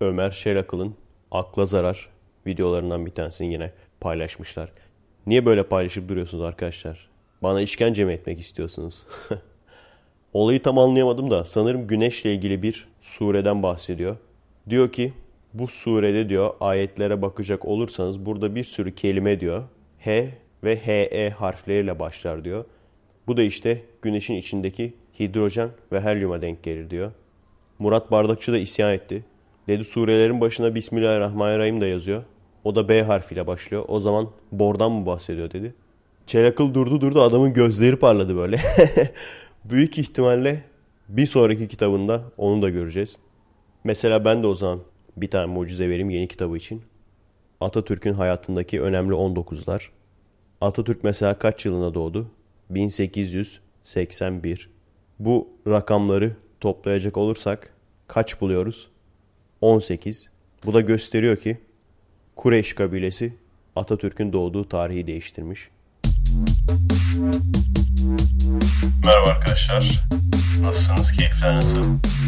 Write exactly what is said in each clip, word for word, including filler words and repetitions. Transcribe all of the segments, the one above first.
Ömer Şerakıl'ın Akla Zarar videolarından bir tanesini yine paylaşmışlar. Niye böyle paylaşıp duruyorsunuz arkadaşlar? Bana işkence mi etmek istiyorsunuz? Olayı tam anlayamadım da sanırım güneşle ilgili bir sureden bahsediyor. Diyor ki bu surede diyor ayetlere bakacak olursanız burada bir sürü kelime diyor. H ve He harfleriyle başlar diyor. Bu da işte güneşin içindeki hidrojen ve helyuma denk gelir diyor. Murat Bardakçı da isyan etti. Dedi surelerin başına Bismillahirrahmanirrahim de yazıyor. O da B harfiyle başlıyor. O zaman bordan mı bahsediyor dedi. Çelakıl durdu durdu adamın gözleri parladı böyle. Büyük ihtimalle bir sonraki kitabında onu da göreceğiz. Mesela ben de o zaman bir tane mucize vereyim yeni kitabı için. Atatürk'ün hayatındaki önemli on dokuzlar. Atatürk mesela kaç yılında doğdu? bin sekiz yüz seksen bir. Bu rakamları toplayacak olursak kaç buluyoruz? on sekiz. Bu da gösteriyor ki Kureyş kabilesi Atatürk'ün doğduğu tarihi değiştirmiş. Merhaba arkadaşlar. Nasılsınız? Keyifler nasıl?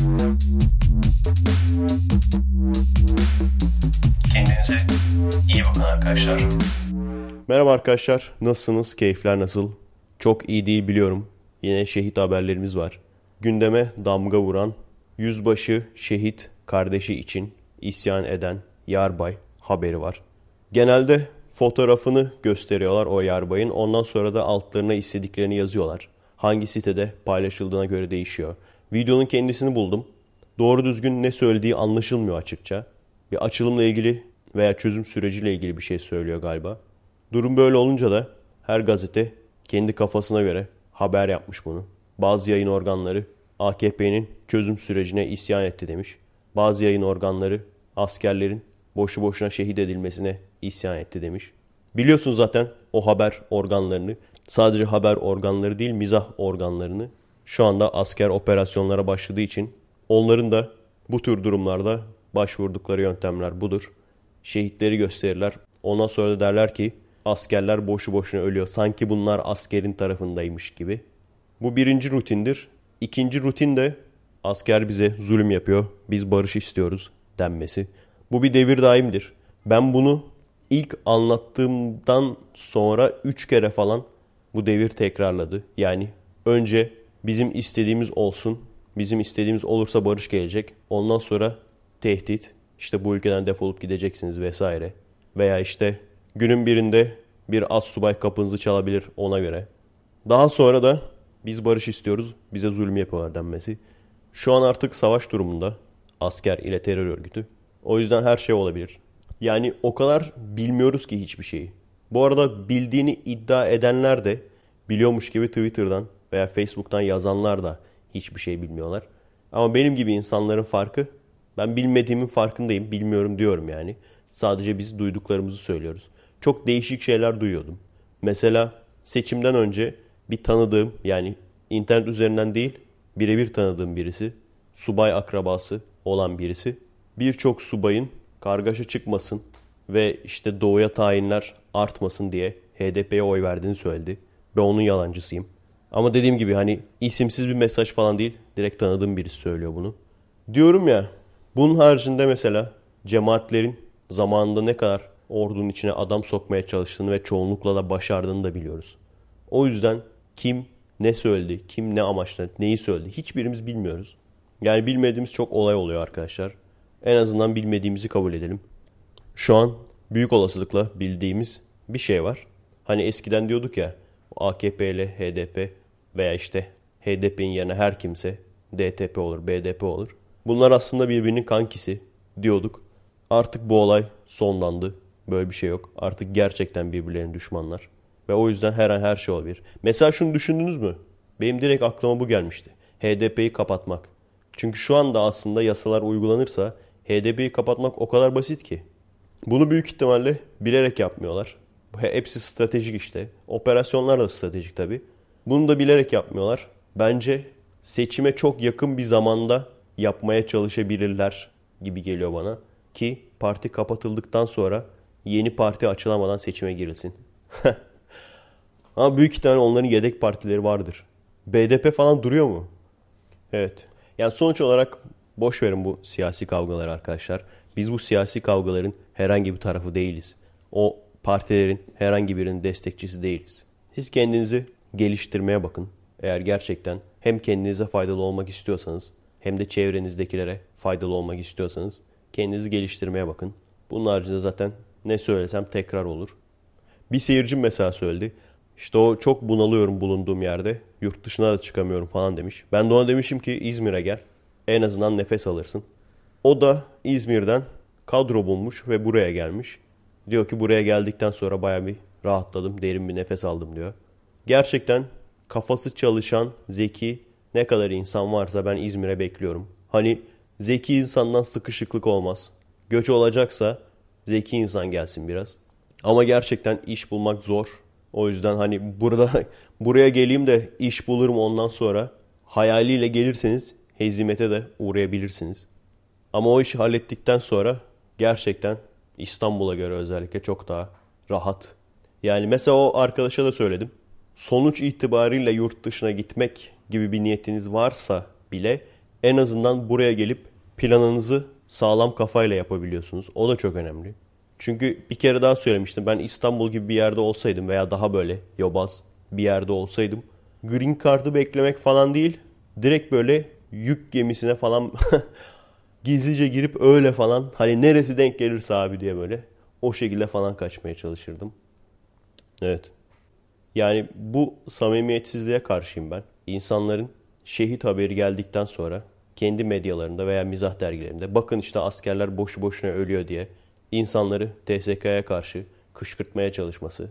Kendinize iyi bakın arkadaşlar. Merhaba arkadaşlar. Nasılsınız? Keyifler nasıl? Çok iyi değil biliyorum. Yine şehit haberlerimiz var. Gündeme damga vuran yüzbaşı şehit kardeşi için isyan eden yarbay haberi var. Genelde fotoğrafını gösteriyorlar o yarbayın. Ondan sonra da altlarına istediklerini yazıyorlar. Hangi sitede paylaşıldığına göre değişiyor. Videonun kendisini buldum. Doğru düzgün ne söylediği anlaşılmıyor açıkça. Bir açılımla ilgili veya çözüm süreciyle ilgili bir şey söylüyor galiba. Durum böyle olunca da her gazete kendi kafasına göre haber yapmış bunu. Bazı yayın organları A K P'nin çözüm sürecine isyan etti demiş. Bazı yayın organları askerlerin boşu boşuna şehit edilmesine isyan etti demiş. Biliyorsunuz zaten o haber organlarını, sadece haber organları değil mizah organlarını şu anda asker operasyonlara başladığı için onların da bu tür durumlarda başvurdukları yöntemler budur. Şehitleri gösterirler. Ondan sonra da derler ki askerler boşu boşuna ölüyor. Sanki bunlar askerin tarafındaymış gibi. Bu birinci rutindir. İkinci rutin de asker bize zulüm yapıyor. Biz barış istiyoruz denmesi. Bu bir devir daimdir. Ben bunu ilk anlattığımdan sonra üç kere falan bu devir tekrarladı. Yani önce bizim istediğimiz olsun. Bizim istediğimiz olursa barış gelecek. Ondan sonra tehdit. İşte bu ülkeden defolup gideceksiniz vesaire. Veya işte günün birinde bir astsubay kapınızı çalabilir ona göre. Daha sonra da biz barış istiyoruz, bize zulüm yapıyorlar denmesi. Şu an artık savaş durumunda asker ile terör örgütü. O yüzden her şey olabilir. Yani o kadar bilmiyoruz ki hiçbir şeyi. Bu arada bildiğini iddia edenler de biliyormuş gibi Twitter'dan veya Facebook'tan yazanlar da hiçbir şey bilmiyorlar. Ama benim gibi insanların farkı, ben bilmediğimin farkındayım, bilmiyorum diyorum yani. Sadece biz duyduklarımızı söylüyoruz. Çok değişik şeyler duyuyordum. Mesela seçimden önce bir tanıdığım, yani internet üzerinden değil birebir tanıdığım birisi, subay akrabası olan birisi, birçok subayın kargaşa çıkmasın ve işte doğuya tayinler artmasın diye H D P'ye oy verdiğini söyledi. Ben onun yalancısıyım. Ama dediğim gibi hani isimsiz bir mesaj falan değil, direkt tanıdığım birisi söylüyor bunu. Diyorum ya, bunun haricinde mesela cemaatlerin zamanında ne kadar ordunun içine adam sokmaya çalıştığını ve çoğunlukla da başardığını da biliyoruz. O yüzden kim ne söyledi, kim ne amaçla neyi söyledi hiçbirimiz bilmiyoruz. Yani bilmediğimiz çok olay oluyor arkadaşlar. En azından bilmediğimizi kabul edelim. Şu an büyük olasılıkla bildiğimiz bir şey var. Hani eskiden diyorduk ya A K P ile H D P veya işte H D P'nin yerine her kimse D T P olur, B D P olur. Bunlar aslında birbirinin kankisi diyorduk. Artık bu olay sonlandı. Böyle bir şey yok. Artık gerçekten birbirlerinin düşmanlar. Ve o yüzden her an her şey olabilir. Mesela şunu düşündünüz mü? Benim direkt aklıma bu gelmişti. H D P'yi kapatmak. Çünkü şu anda aslında yasalar uygulanırsa H D P'yi kapatmak o kadar basit ki. Bunu büyük ihtimalle bilerek yapmıyorlar. Hepsi stratejik işte. Operasyonlar da stratejik tabii. Bunu da bilerek yapmıyorlar. Bence seçime çok yakın bir zamanda yapmaya çalışabilirler gibi geliyor bana. Ki parti kapatıldıktan sonra yeni parti açılamadan seçime girilsin. Ama büyük ihtimalle onların yedek partileri vardır. B D P falan duruyor mu? Evet. Yani sonuç olarak Boş verin bu siyasi kavgaları arkadaşlar. Biz bu siyasi kavgaların herhangi bir tarafı değiliz. O partilerin herhangi birinin destekçisi değiliz. Siz kendinizi geliştirmeye bakın. Eğer gerçekten hem kendinize faydalı olmak istiyorsanız hem de çevrenizdekilere faydalı olmak istiyorsanız kendinizi geliştirmeye bakın. Bunun haricinde zaten ne söylesem tekrar olur. Bir seyircim mesela söyledi. İşte o çok bunalıyorum bulunduğum yerde. Yurt dışına da çıkamıyorum falan demiş. Ben de ona demişim ki İzmir'e gel. En azından nefes alırsın. O da İzmir'den kadro bulmuş ve buraya gelmiş. Diyor ki buraya geldikten sonra baya bir rahatladım, derin bir nefes aldım diyor. Gerçekten kafası çalışan, zeki ne kadar insan varsa ben İzmir'e bekliyorum. Hani zeki insandan sıkışıklık olmaz. Göç olacaksa zeki insan gelsin biraz. Ama gerçekten iş bulmak zor. O yüzden hani burada buraya geleyim de iş bulurum ondan sonra hayaliyle gelirseniz hezimete de uğrayabilirsiniz. Ama o işi hallettikten sonra gerçekten İstanbul'a göre özellikle çok daha rahat. Yani mesela o arkadaşa da söyledim. Sonuç itibariyle yurt dışına gitmek gibi bir niyetiniz varsa bile en azından buraya gelip planınızı sağlam kafayla yapabiliyorsunuz. O da çok önemli. Çünkü bir kere daha söylemiştim. Ben İstanbul gibi bir yerde olsaydım veya daha böyle yobaz bir yerde olsaydım Green Card'ı beklemek falan değil. Direkt böyle yük gemisine falan gizlice girip öyle falan hani neresi denk gelirse abi diye böyle o şekilde falan kaçmaya çalışırdım. Evet. Yani bu samimiyetsizliğe karşıyım ben. İnsanların şehit haberi geldikten sonra kendi medyalarında veya mizah dergilerinde bakın işte askerler boşu boşuna ölüyor diye insanları T S K'ya karşı kışkırtmaya çalışması.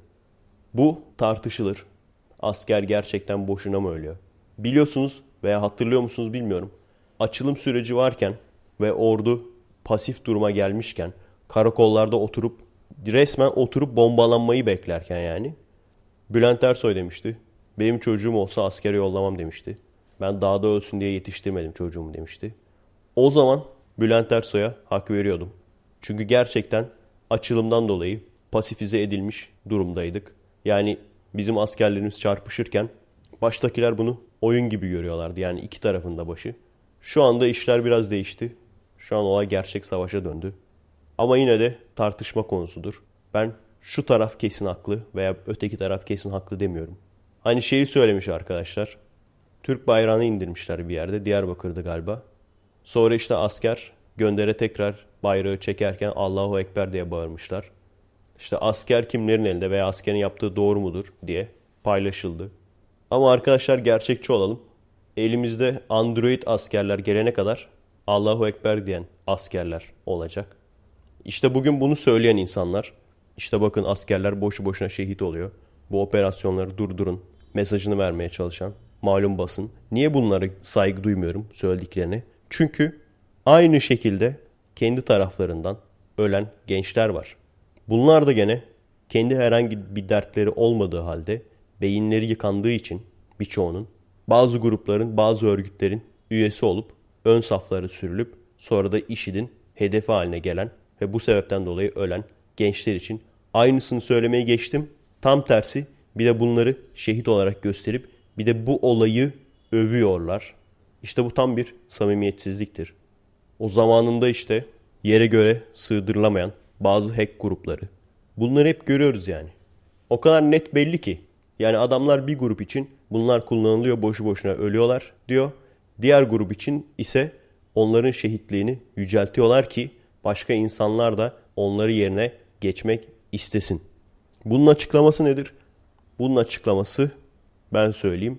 Bu tartışılır. Asker gerçekten boşuna mı ölüyor? Biliyorsunuz veya hatırlıyor musunuz bilmiyorum. Açılım süreci varken ve ordu pasif duruma gelmişken karakollarda oturup resmen oturup bombalanmayı beklerken yani Bülent Ersoy demişti. Benim çocuğum olsa askere yollamam demişti. Ben dağda ölsün diye yetiştirmedim çocuğumu demişti. O zaman Bülent Ersoy'a hak veriyordum. Çünkü gerçekten açılımdan dolayı pasifize edilmiş durumdaydık. Yani bizim askerlerimiz çarpışırken baştakiler bunu oyun gibi görüyorlardı. Yani iki tarafında başı. Şu anda işler biraz değişti. Şu an olay gerçek savaşa döndü. Ama yine de tartışma konusudur. Ben şu taraf kesin haklı veya öteki taraf kesin haklı demiyorum. Hani şeyi söylemiş arkadaşlar. Türk bayrağını indirmişler bir yerde. Diyarbakır'dı galiba. Sonra işte asker göndere tekrar bayrağı çekerken Allahu Ekber diye bağırmışlar. İşte asker kimlerin elinde veya askerin yaptığı doğru mudur diye paylaşıldı. Ama arkadaşlar gerçekçi olalım. Elimizde Android askerler gelene kadar Allahu Ekber diyen askerler olacak. İşte bugün bunu söyleyen insanlar, işte bakın askerler boşu boşuna şehit oluyor. Bu operasyonları durdurun mesajını vermeye çalışan malum basın. Niye bunlara saygı duymuyorum söylediklerine? Çünkü aynı şekilde kendi taraflarından ölen gençler var. Bunlar da gene kendi herhangi bir dertleri olmadığı halde beyinleri yıkandığı için birçoğunun bazı grupların, bazı örgütlerin üyesi olup ön saflara sürülüp sonra da IŞİD'in hedefi haline gelen ve bu sebepten dolayı ölen gençler için aynısını söylemeye geçtim. Tam tersi bir de bunları şehit olarak gösterip bir de bu olayı övüyorlar. İşte bu tam bir samimiyetsizliktir. O zamanında işte yere göre sığdırılamayan bazı hack grupları. Bunları hep görüyoruz yani. O kadar net belli ki. Yani adamlar bir grup için bunlar kullanılıyor boşu boşuna ölüyorlar diyor. Diğer grup için ise onların şehitliğini yüceltiyorlar ki başka insanlar da onları yerine geçmek istesin. Bunun açıklaması nedir? Bunun açıklaması ben söyleyeyim.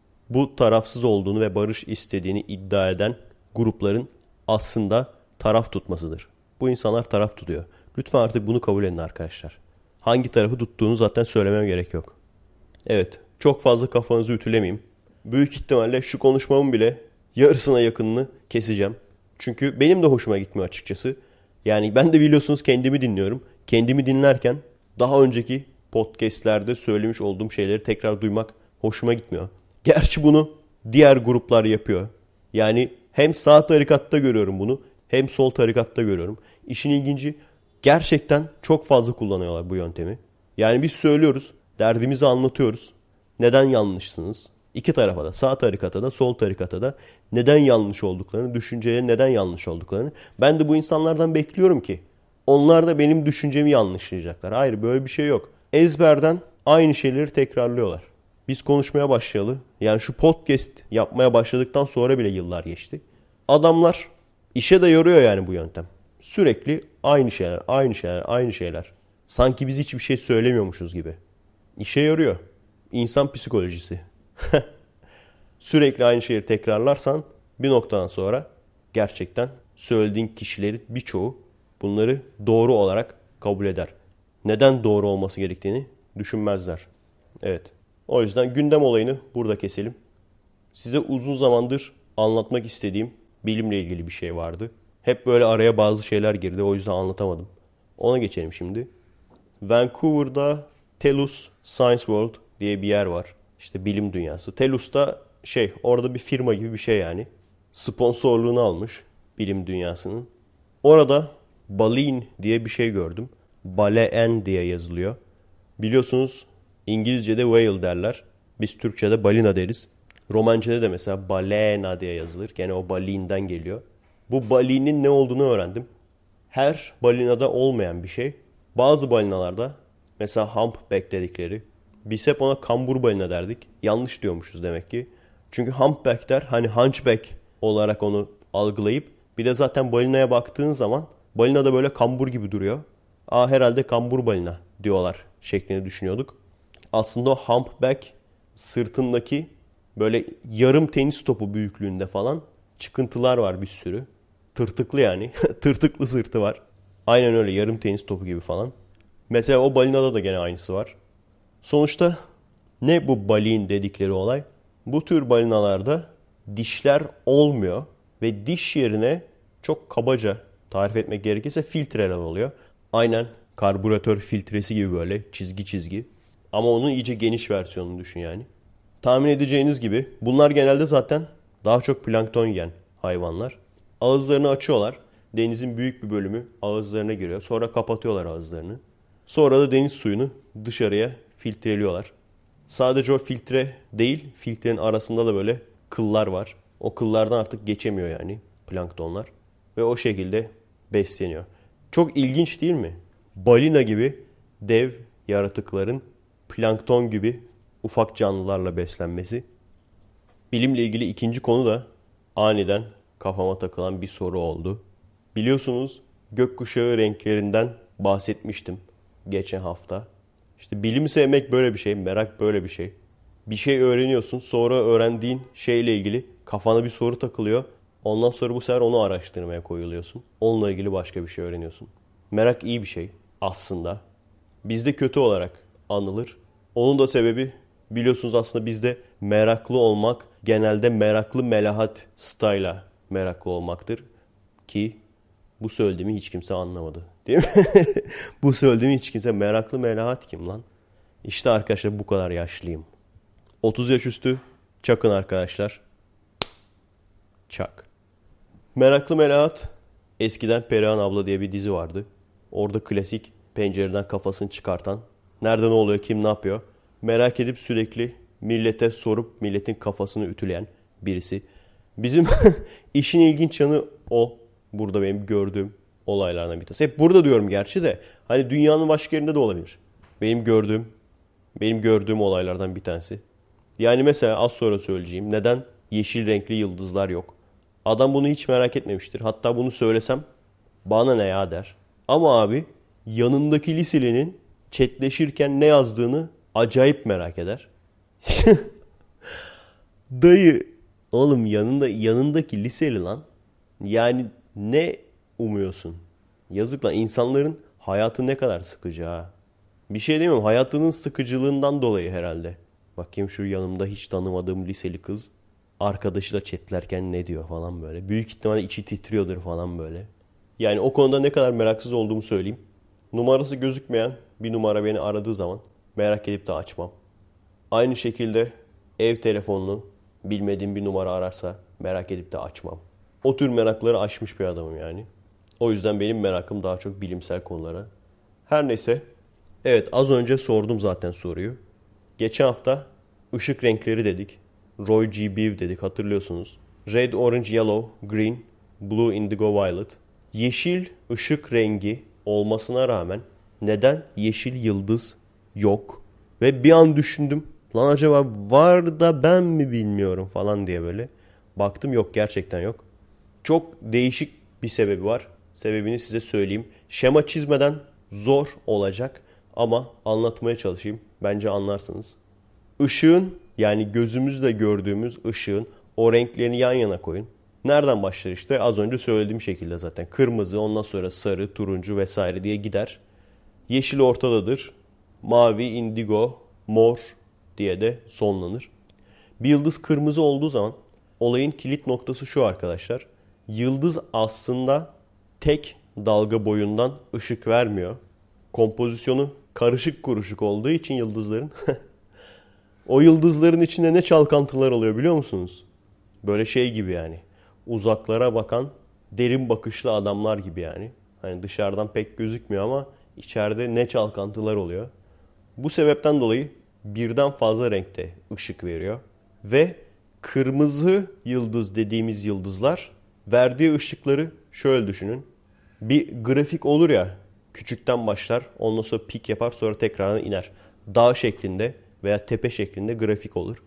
Bu tarafsız olduğunu ve barış istediğini iddia eden grupların aslında taraf tutmasıdır. Bu insanlar taraf tutuyor. Lütfen artık bunu kabul edin arkadaşlar. Hangi tarafı tuttuğunu zaten söylemem gerek yok. Evet, çok fazla kafanızı ütülemeyeyim. Büyük ihtimalle şu konuşmamın bile yarısına yakınını keseceğim. Çünkü benim de hoşuma gitmiyor açıkçası. Yani ben de biliyorsunuz kendimi dinliyorum. Kendimi dinlerken daha önceki podcastlerde söylemiş olduğum şeyleri tekrar duymak hoşuma gitmiyor. Gerçi bunu diğer gruplar yapıyor. Yani hem sağ tarikatta görüyorum bunu hem sol tarikatta görüyorum. İşin ilginci gerçekten çok fazla kullanıyorlar bu yöntemi. Yani biz söylüyoruz, derdimizi anlatıyoruz. Neden yanlışsınız? İki tarafa da, sağ tarikata da, sol tarikata da neden yanlış olduklarını, düşünceleri neden yanlış olduklarını. Ben de bu insanlardan bekliyorum ki onlar da benim düşüncemi yanlışlayacaklar. Hayır, böyle bir şey yok. Ezberden aynı şeyleri tekrarlıyorlar. Biz konuşmaya başlayalı, yani şu podcast yapmaya başladıktan sonra bile yıllar geçti. Adamlar işe de yoruyor yani bu yöntem. Sürekli aynı şeyler, aynı şeyler, aynı şeyler. Sanki biz hiçbir şey söylemiyormuşuz gibi. İşe yarıyor. İnsan psikolojisi. Sürekli aynı şeyi tekrarlarsan bir noktadan sonra gerçekten söylediğin kişilerin birçoğu bunları doğru olarak kabul eder. Neden doğru olması gerektiğini düşünmezler. Evet. O yüzden gündem olayını burada keselim. Size uzun zamandır anlatmak istediğim bilimle ilgili bir şey vardı. Hep böyle araya bazı şeyler girdi. O yüzden anlatamadım. Ona geçelim şimdi. Vancouver'da Telus Science World diye bir yer var. İşte bilim dünyası. Telus da şey, orada bir firma gibi bir şey yani. Sponsorluğunu almış bilim dünyasının. Orada Baleen diye bir şey gördüm. Baleen diye yazılıyor. Biliyorsunuz İngilizce'de whale derler. Biz Türkçe'de balina deriz. Romanca'da da mesela balena diye yazılır. Gene o baleen'den geliyor. Bu baleen'in ne olduğunu öğrendim. Her balinada olmayan bir şey. Bazı balinalarda mesela humpback dedikleri. Biz hep ona kambur balina derdik. Yanlış diyormuşuz demek ki. Çünkü humpbackler hani hunchback olarak onu algılayıp bir de zaten balinaya baktığın zaman balina da böyle kambur gibi duruyor. Aa, herhalde kambur balina diyorlar şeklinde düşünüyorduk. Aslında o humpback sırtındaki böyle yarım tenis topu büyüklüğünde falan çıkıntılar var bir sürü. Tırtıklı yani. Tırtıklı sırtı var. Aynen öyle, yarım tenis topu gibi falan. Mesela o balinada da gene aynısı var. Sonuçta ne bu baleen dedikleri olay? Bu tür balinalarda dişler olmuyor ve diş yerine çok kabaca tarif etmek gerekirse filtreler oluyor. Aynen karbüratör filtresi gibi böyle çizgi çizgi. Ama onun iyice geniş versiyonunu düşün yani. Tahmin edeceğiniz gibi bunlar genelde zaten daha çok plankton yiyen hayvanlar. Ağızlarını açıyorlar. Denizin büyük bir bölümü ağızlarına giriyor. Sonra kapatıyorlar ağızlarını. Sonra da deniz suyunu dışarıya filtreliyorlar. Sadece o filtre değil, filtrenin arasında da böyle kıllar var. O kıllardan artık geçemiyor yani planktonlar. Ve o şekilde besleniyor. Çok ilginç değil mi? Balina gibi dev yaratıkların plankton gibi ufak canlılarla beslenmesi. Bilimle ilgili ikinci konu da aniden kafama takılan bir soru oldu. Biliyorsunuz gökkuşağı renklerinden bahsetmiştim geçen hafta. İşte bilimi sevmek böyle bir şey, merak böyle bir şey. Bir şey öğreniyorsun, sonra öğrendiğin şeyle ilgili kafana bir soru takılıyor. Ondan sonra bu sefer onu araştırmaya koyuluyorsun. Onunla ilgili başka bir şey öğreniyorsun. Merak iyi bir şey aslında. Bizde kötü olarak anılır. Onun da sebebi biliyorsunuz aslında bizde meraklı olmak genelde meraklı melahat style'a meraklı olmaktır. Ki bu söylediğimi hiç kimse anlamadı. Değil mi? Bu söylediğimi hiç kimse meraklı melahat kim lan? İşte arkadaşlar bu kadar yaşlıyım. otuz yaş üstü çakın arkadaşlar. Çak. Meraklı melahat eskiden Perihan Abla diye bir dizi vardı. Orada klasik pencereden kafasını çıkartan, nerede ne oluyor, kim ne yapıyor merak edip sürekli millete sorup milletin kafasını ütüleyen birisi. Bizim işin ilginç yanı o. Burada benim gördüğüm olaylardan bir tanesi. Hep burada diyorum gerçi de. Hani dünyanın başka yerinde de olabilir. Benim gördüğüm, benim gördüğüm olaylardan bir tanesi. Yani mesela az sonra söyleyeceğim. Neden yeşil renkli yıldızlar yok? Adam bunu hiç merak etmemiştir. Hatta bunu söylesem bana ne ya der. Ama abi yanındaki liselinin chatleşirken ne yazdığını acayip merak eder. Dayı oğlum yanında yanındaki liseli lan. Yani ne umuyorsun? Yazık lan, insanların hayatı ne kadar sıkıcı ha. Bir şey demiyorum, hayatının sıkıcılığından dolayı herhalde. Bakayım şu yanımda hiç tanımadığım liseli kız arkadaşıyla chatlerken ne diyor falan böyle. Büyük ihtimalle içi titriyordur falan böyle. Yani o konuda ne kadar meraksız olduğumu söyleyeyim. Numarası gözükmeyen bir numara beni aradığı zaman merak edip de açmam. Aynı şekilde ev telefonunu bilmediğim bir numara ararsa merak edip de açmam. O tür merakları aşmış bir adamım yani. O yüzden benim merakım daha çok bilimsel konulara. Her neyse. Evet, az önce sordum zaten soruyu. Geçen hafta ışık renkleri dedik. Roy G. Biv dedik, hatırlıyorsunuz. Red, orange, yellow, green, blue, indigo, violet. Yeşil ışık rengi olmasına rağmen neden yeşil yıldız yok? Ve bir an düşündüm. Lan acaba var da ben mi bilmiyorum falan diye böyle. Baktım yok, gerçekten yok. Çok değişik bir sebebi var. Sebebini size söyleyeyim. Şema çizmeden zor olacak ama anlatmaya çalışayım. Bence anlarsınız. Işığın, yani gözümüzle gördüğümüz ışığın o renklerini yan yana koyun. Nereden başlar işte? Az önce söylediğim şekilde zaten. Kırmızı, ondan sonra sarı, turuncu vesaire diye gider. Yeşil ortadadır. Mavi, indigo, mor diye de sonlanır. Bir yıldız kırmızı olduğu zaman olayın kilit noktası şu arkadaşlar. Yıldız aslında tek dalga boyundan ışık vermiyor. Kompozisyonu karışık kuruşuk olduğu için yıldızların o yıldızların içinde ne çalkantılar oluyor biliyor musunuz? Böyle şey gibi yani. Uzaklara bakan derin bakışlı adamlar gibi yani. Hani dışarıdan pek gözükmüyor ama içeride ne çalkantılar oluyor. Bu sebepten dolayı birden fazla renkte ışık veriyor. Ve kırmızı yıldız dediğimiz yıldızlar verdiği ışıkları şöyle düşünün. Bir grafik olur ya, küçükten başlar, ondan sonra pik yapar, sonra tekrardan iner. Dağ şeklinde veya tepe şeklinde grafik olur.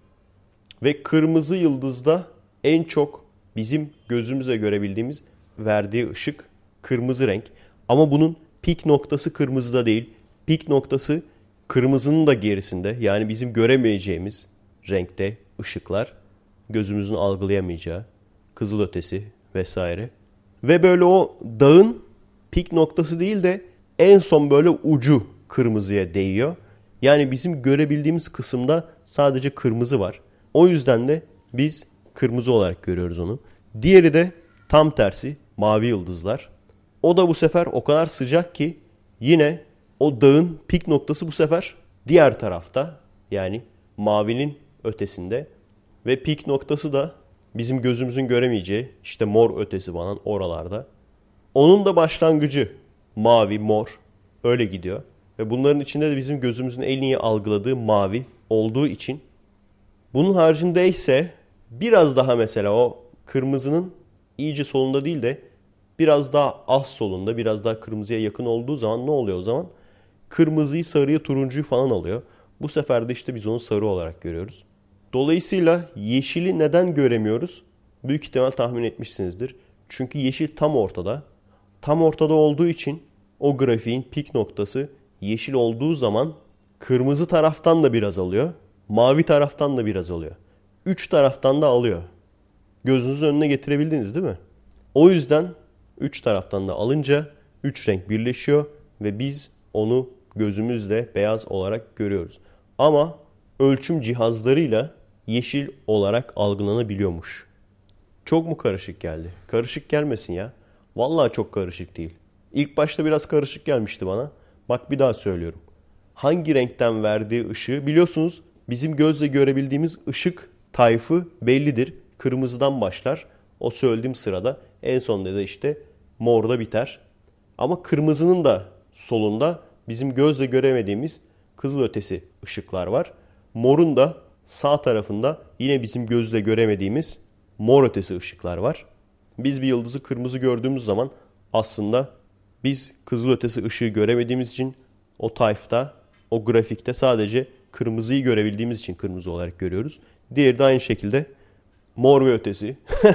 Ve kırmızı yıldızda en çok bizim gözümüze görebildiğimiz verdiği ışık kırmızı renk. Ama bunun pik noktası kırmızıda değil. Pik noktası kırmızının da gerisinde. Yani bizim göremeyeceğimiz renkte ışıklar, gözümüzün algılayamayacağı, kızılötesi vesaire. Ve böyle o dağın pik noktası değil de en son böyle ucu kırmızıya değiyor. Yani bizim görebildiğimiz kısımda sadece kırmızı var. O yüzden de biz kırmızı olarak görüyoruz onu. Diğeri de tam tersi, mavi yıldızlar. O da bu sefer o kadar sıcak ki yine o dağın pik noktası bu sefer diğer tarafta, yani mavinin ötesinde. Ve pik noktası da bizim gözümüzün göremeyeceği işte mor ötesi falan oralarda. Onun da başlangıcı mavi, mor öyle gidiyor. Ve bunların içinde de bizim gözümüzün en iyi algıladığı mavi olduğu için. Bunun haricinde ise biraz daha mesela o kırmızının iyice solunda değil de biraz daha az solunda, biraz daha kırmızıya yakın olduğu zaman ne oluyor o zaman? Kırmızıyı, sarıyı, turuncuyu falan alıyor. Bu sefer de işte biz onu sarı olarak görüyoruz. Dolayısıyla yeşili neden göremiyoruz? Büyük ihtimal tahmin etmişsinizdir. Çünkü yeşil tam ortada. Tam ortada olduğu için o grafiğin pik noktası yeşil olduğu zaman kırmızı taraftan da biraz alıyor. Mavi taraftan da biraz alıyor. Üç taraftan da alıyor. Gözünüzün önüne getirebildiniz değil mi? O yüzden üç taraftan da alınca üç renk birleşiyor ve biz onu gözümüzle beyaz olarak görüyoruz. Ama ölçüm cihazlarıyla yeşil olarak algılanabiliyormuş. Çok mu karışık geldi? Karışık gelmesin ya. Vallahi çok karışık değil. İlk başta biraz karışık gelmişti bana. Bak bir daha söylüyorum. Hangi renkten verdiği ışığı biliyorsunuz, bizim gözle görebildiğimiz ışık tayfı bellidir. Kırmızıdan başlar. O söylediğim sırada en sonunda da işte morda biter. Ama kırmızının da solunda bizim gözle göremediğimiz kızılötesi ışıklar var. Morun da sağ tarafında yine bizim gözle göremediğimiz mor ötesi ışıklar var. Biz bir yıldızı kırmızı gördüğümüz zaman aslında biz kızılötesi ışığı göremediğimiz için o tayfta, o grafikte sadece kırmızıyı görebildiğimiz için kırmızı olarak görüyoruz. Diğeri de aynı şekilde mor ve ötesi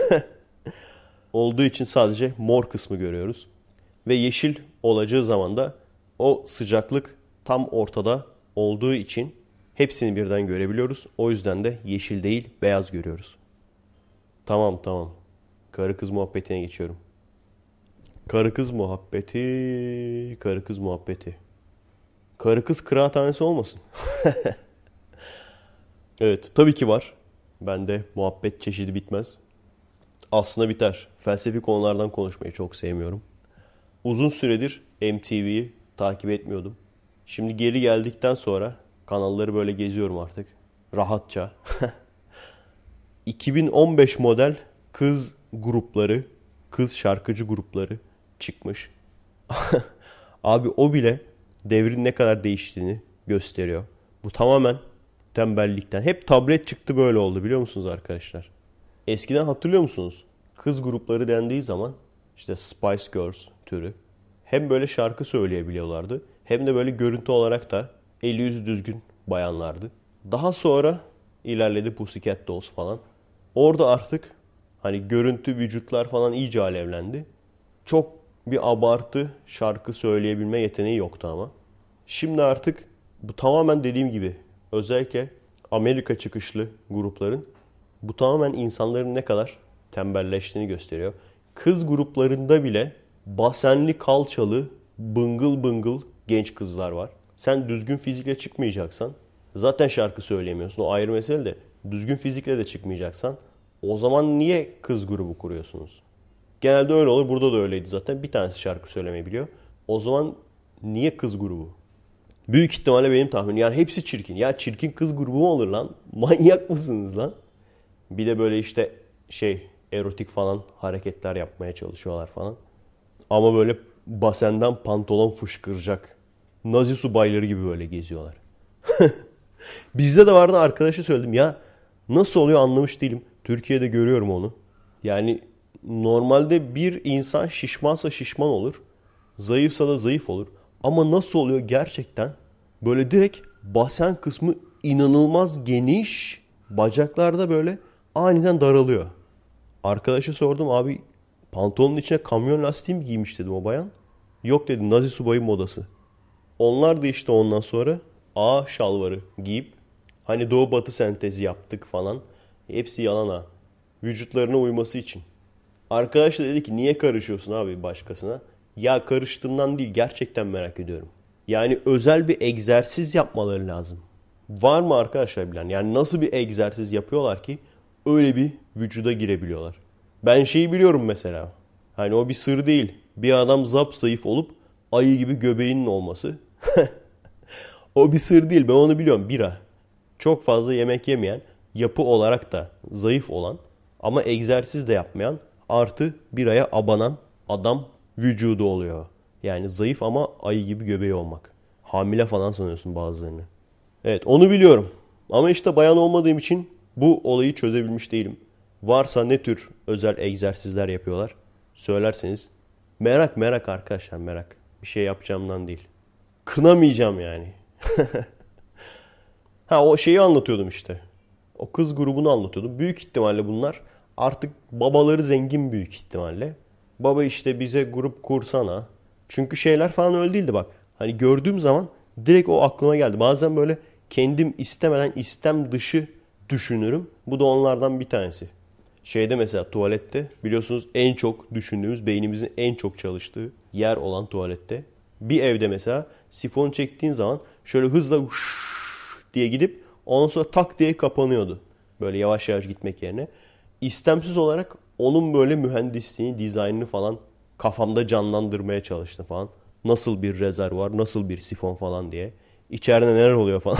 olduğu için sadece mor kısmı görüyoruz. Ve yeşil olacağı zaman da o sıcaklık tam ortada olduğu için hepsini birden görebiliyoruz. O yüzden de yeşil değil, beyaz görüyoruz. Tamam tamam. Karı kız muhabbetine geçiyorum. Karı kız muhabbeti, karı kız muhabbeti. Karı kız kıraathanesi olmasın? Evet, tabii ki var. Bende muhabbet çeşidi bitmez. Aslında biter. Felsefi konulardan konuşmayı çok sevmiyorum. Uzun süredir M T V'yi takip etmiyordum. Şimdi geri geldikten sonra kanalları böyle geziyorum artık. Rahatça. iki bin on beş model kız grupları, kız şarkıcı grupları çıkmış. Abi o bile devrin ne kadar değiştiğini gösteriyor. Bu tamamen Tembellikten. Hep tablet çıktı böyle oldu biliyor musunuz arkadaşlar? Eskiden hatırlıyor musunuz? Kız grupları dendiği zaman işte Spice Girls türü hem böyle şarkı söyleyebiliyorlardı hem de böyle görüntü olarak da eli yüzü düzgün bayanlardı. Daha sonra ilerledi Pussycat Dolls falan. Orada artık hani görüntü, vücutlar falan iyice alevlendi. Çok bir abartı şarkı söyleyebilme yeteneği yoktu ama. Şimdi artık bu tamamen dediğim gibi özellikle Amerika çıkışlı grupların bu tamamen insanların ne kadar tembelleştiğini gösteriyor. Kız gruplarında bile basenli, kalçalı, bıngıl bıngıl genç kızlar var. Sen düzgün fizikle çıkmayacaksan, zaten şarkı söyleyemiyorsun, o ayrı mesele de, düzgün fizikle de çıkmayacaksan o zaman niye kız grubu kuruyorsunuz? Genelde öyle olur, burada da öyleydi zaten. Bir tanesi şarkı söylemeyi biliyor. O zaman niye kız grubu? Büyük ihtimalle benim tahminim. Yani hepsi çirkin. Ya çirkin kız grubu mu olur lan? Manyak mısınız lan? Bir de böyle işte şey erotik falan hareketler yapmaya çalışıyorlar falan. Ama böyle basenden pantolon fışkıracak. Nazi subayları gibi böyle geziyorlar. Bizde de vardı, arkadaşa söyledim. Ya nasıl oluyor anlamış değilim. Türkiye'de görüyorum onu. Yani normalde bir insan şişmansa şişman olur. Zayıfsa da zayıf olur. Ama nasıl oluyor gerçekten? Böyle direkt basen kısmı inanılmaz geniş. Bacaklarda böyle aniden daralıyor. Arkadaşa sordum, abi pantolonun içine kamyon lastiği mi giymiş dedim o bayan. Yok dedi, Nazi subayı modası. Onlar da işte ondan sonra A şalvarı giyip hani doğu batı sentezi yaptık falan. Hepsi yalan ha. Vücutlarına uyması için. Arkadaş da dedi ki niye karışıyorsun abi başkasına? Ya karıştığımdan değil, gerçekten merak ediyorum. Yani özel bir egzersiz yapmaları lazım. Var mı arkadaşlar bilen? Yani nasıl bir egzersiz yapıyorlar ki öyle bir vücuda girebiliyorlar? Ben şeyi biliyorum mesela. Hani o bir sır değil. Bir adam zapzayıf olup ayı gibi göbeğinin olması. O bir sır değil, ben onu biliyorum. Bira. Çok fazla yemek yemeyen, yapı olarak da zayıf olan ama egzersiz de yapmayan artı biraya abanan adam vücudu oluyor. Yani zayıf ama ayı gibi göbeği olmak. Hamile falan sanıyorsun bazılarını. Evet, onu biliyorum. Ama işte bayan olmadığım için bu olayı çözebilmiş değilim. Varsa ne tür özel egzersizler yapıyorlar söylerseniz. Merak merak arkadaşlar, merak. Bir şey yapacağımdan değil. Kınamayacağım yani. Ha, o şeyi anlatıyordum işte. O kız grubunu anlatıyordum. Büyük ihtimalle bunlar artık babaları zengin büyük ihtimalle. Baba işte bize grup kursana. Çünkü şeyler falan öyle değildi bak. Hani gördüğüm zaman direkt o aklıma geldi. Bazen böyle kendim istemeden istem dışı düşünürüm. Bu da onlardan bir tanesi. Şeyde mesela tuvalette biliyorsunuz en çok düşündüğümüz, beynimizin en çok çalıştığı yer olan tuvalette. Bir evde mesela sifonu çektiğin zaman şöyle hızla diye gidip ondan sonra tak diye kapanıyordu. Böyle yavaş yavaş gitmek yerine. İstemsiz olarak onun böyle mühendisliğini, dizaynını falan kafamda canlandırmaya çalıştım falan. Nasıl bir rezervuar, nasıl bir sifon falan diye. İçeride neler oluyor falan.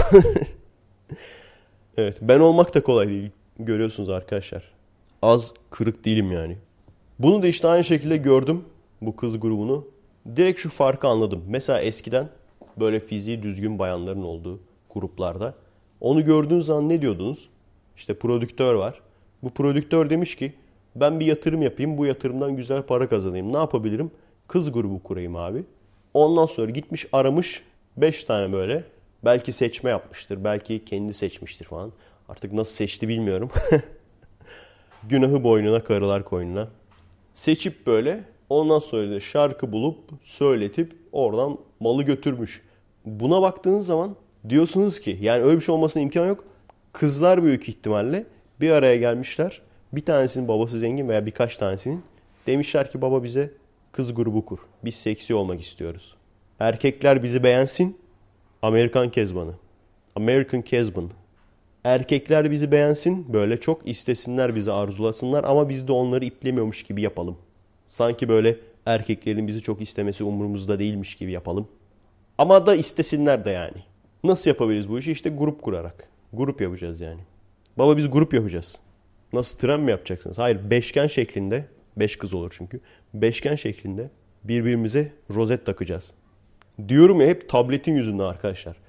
Evet, ben olmak da kolay değil. Görüyorsunuz arkadaşlar. Az kırık değilim yani. Bunu da işte aynı şekilde gördüm, bu kız grubunu. Direkt şu farkı anladım. Mesela eskiden böyle fiziği düzgün bayanların olduğu gruplarda onu gördüğünüz zaman ne diyordunuz? İşte prodüktör var. Bu prodüktör demiş ki ben bir yatırım yapayım, bu yatırımdan güzel para kazanayım. Ne yapabilirim? Kız grubu kurayım abi. Ondan sonra gitmiş aramış beş tane böyle. Belki seçme yapmıştır, belki kendi seçmiştir falan. Artık nasıl seçti bilmiyorum. Günahı boynuna, karılar koynuna. Seçip böyle ondan sonra da şarkı bulup söyletip oradan malı götürmüş. Buna baktığınız zaman diyorsunuz ki yani öyle bir şey olmasına imkan yok. Kızlar büyük ihtimalle bir araya gelmişler. Bir tanesinin babası zengin veya birkaç tanesinin. Demişler ki baba bize kız grubu kur. Biz seksi olmak istiyoruz. Erkekler bizi beğensin. Amerikan Kezbanı. American Kezban. Erkekler bizi beğensin. Böyle çok istesinler, bizi arzulasınlar ama biz de onları iplemiyormuş gibi yapalım. Sanki böyle erkeklerin bizi çok istemesi umurumuzda değilmiş gibi yapalım. Ama da istesinler de yani. Nasıl yapabiliriz bu işi? İşte grup kurarak. Grup yapacağız yani. Baba biz grup yapacağız. Nasıl, tren mi yapacaksınız? Hayır, beşgen şeklinde. Beş kız olur çünkü. Beşgen şeklinde birbirimize rozet takacağız. Diyorum ya, hep tabletin yüzünden arkadaşlar.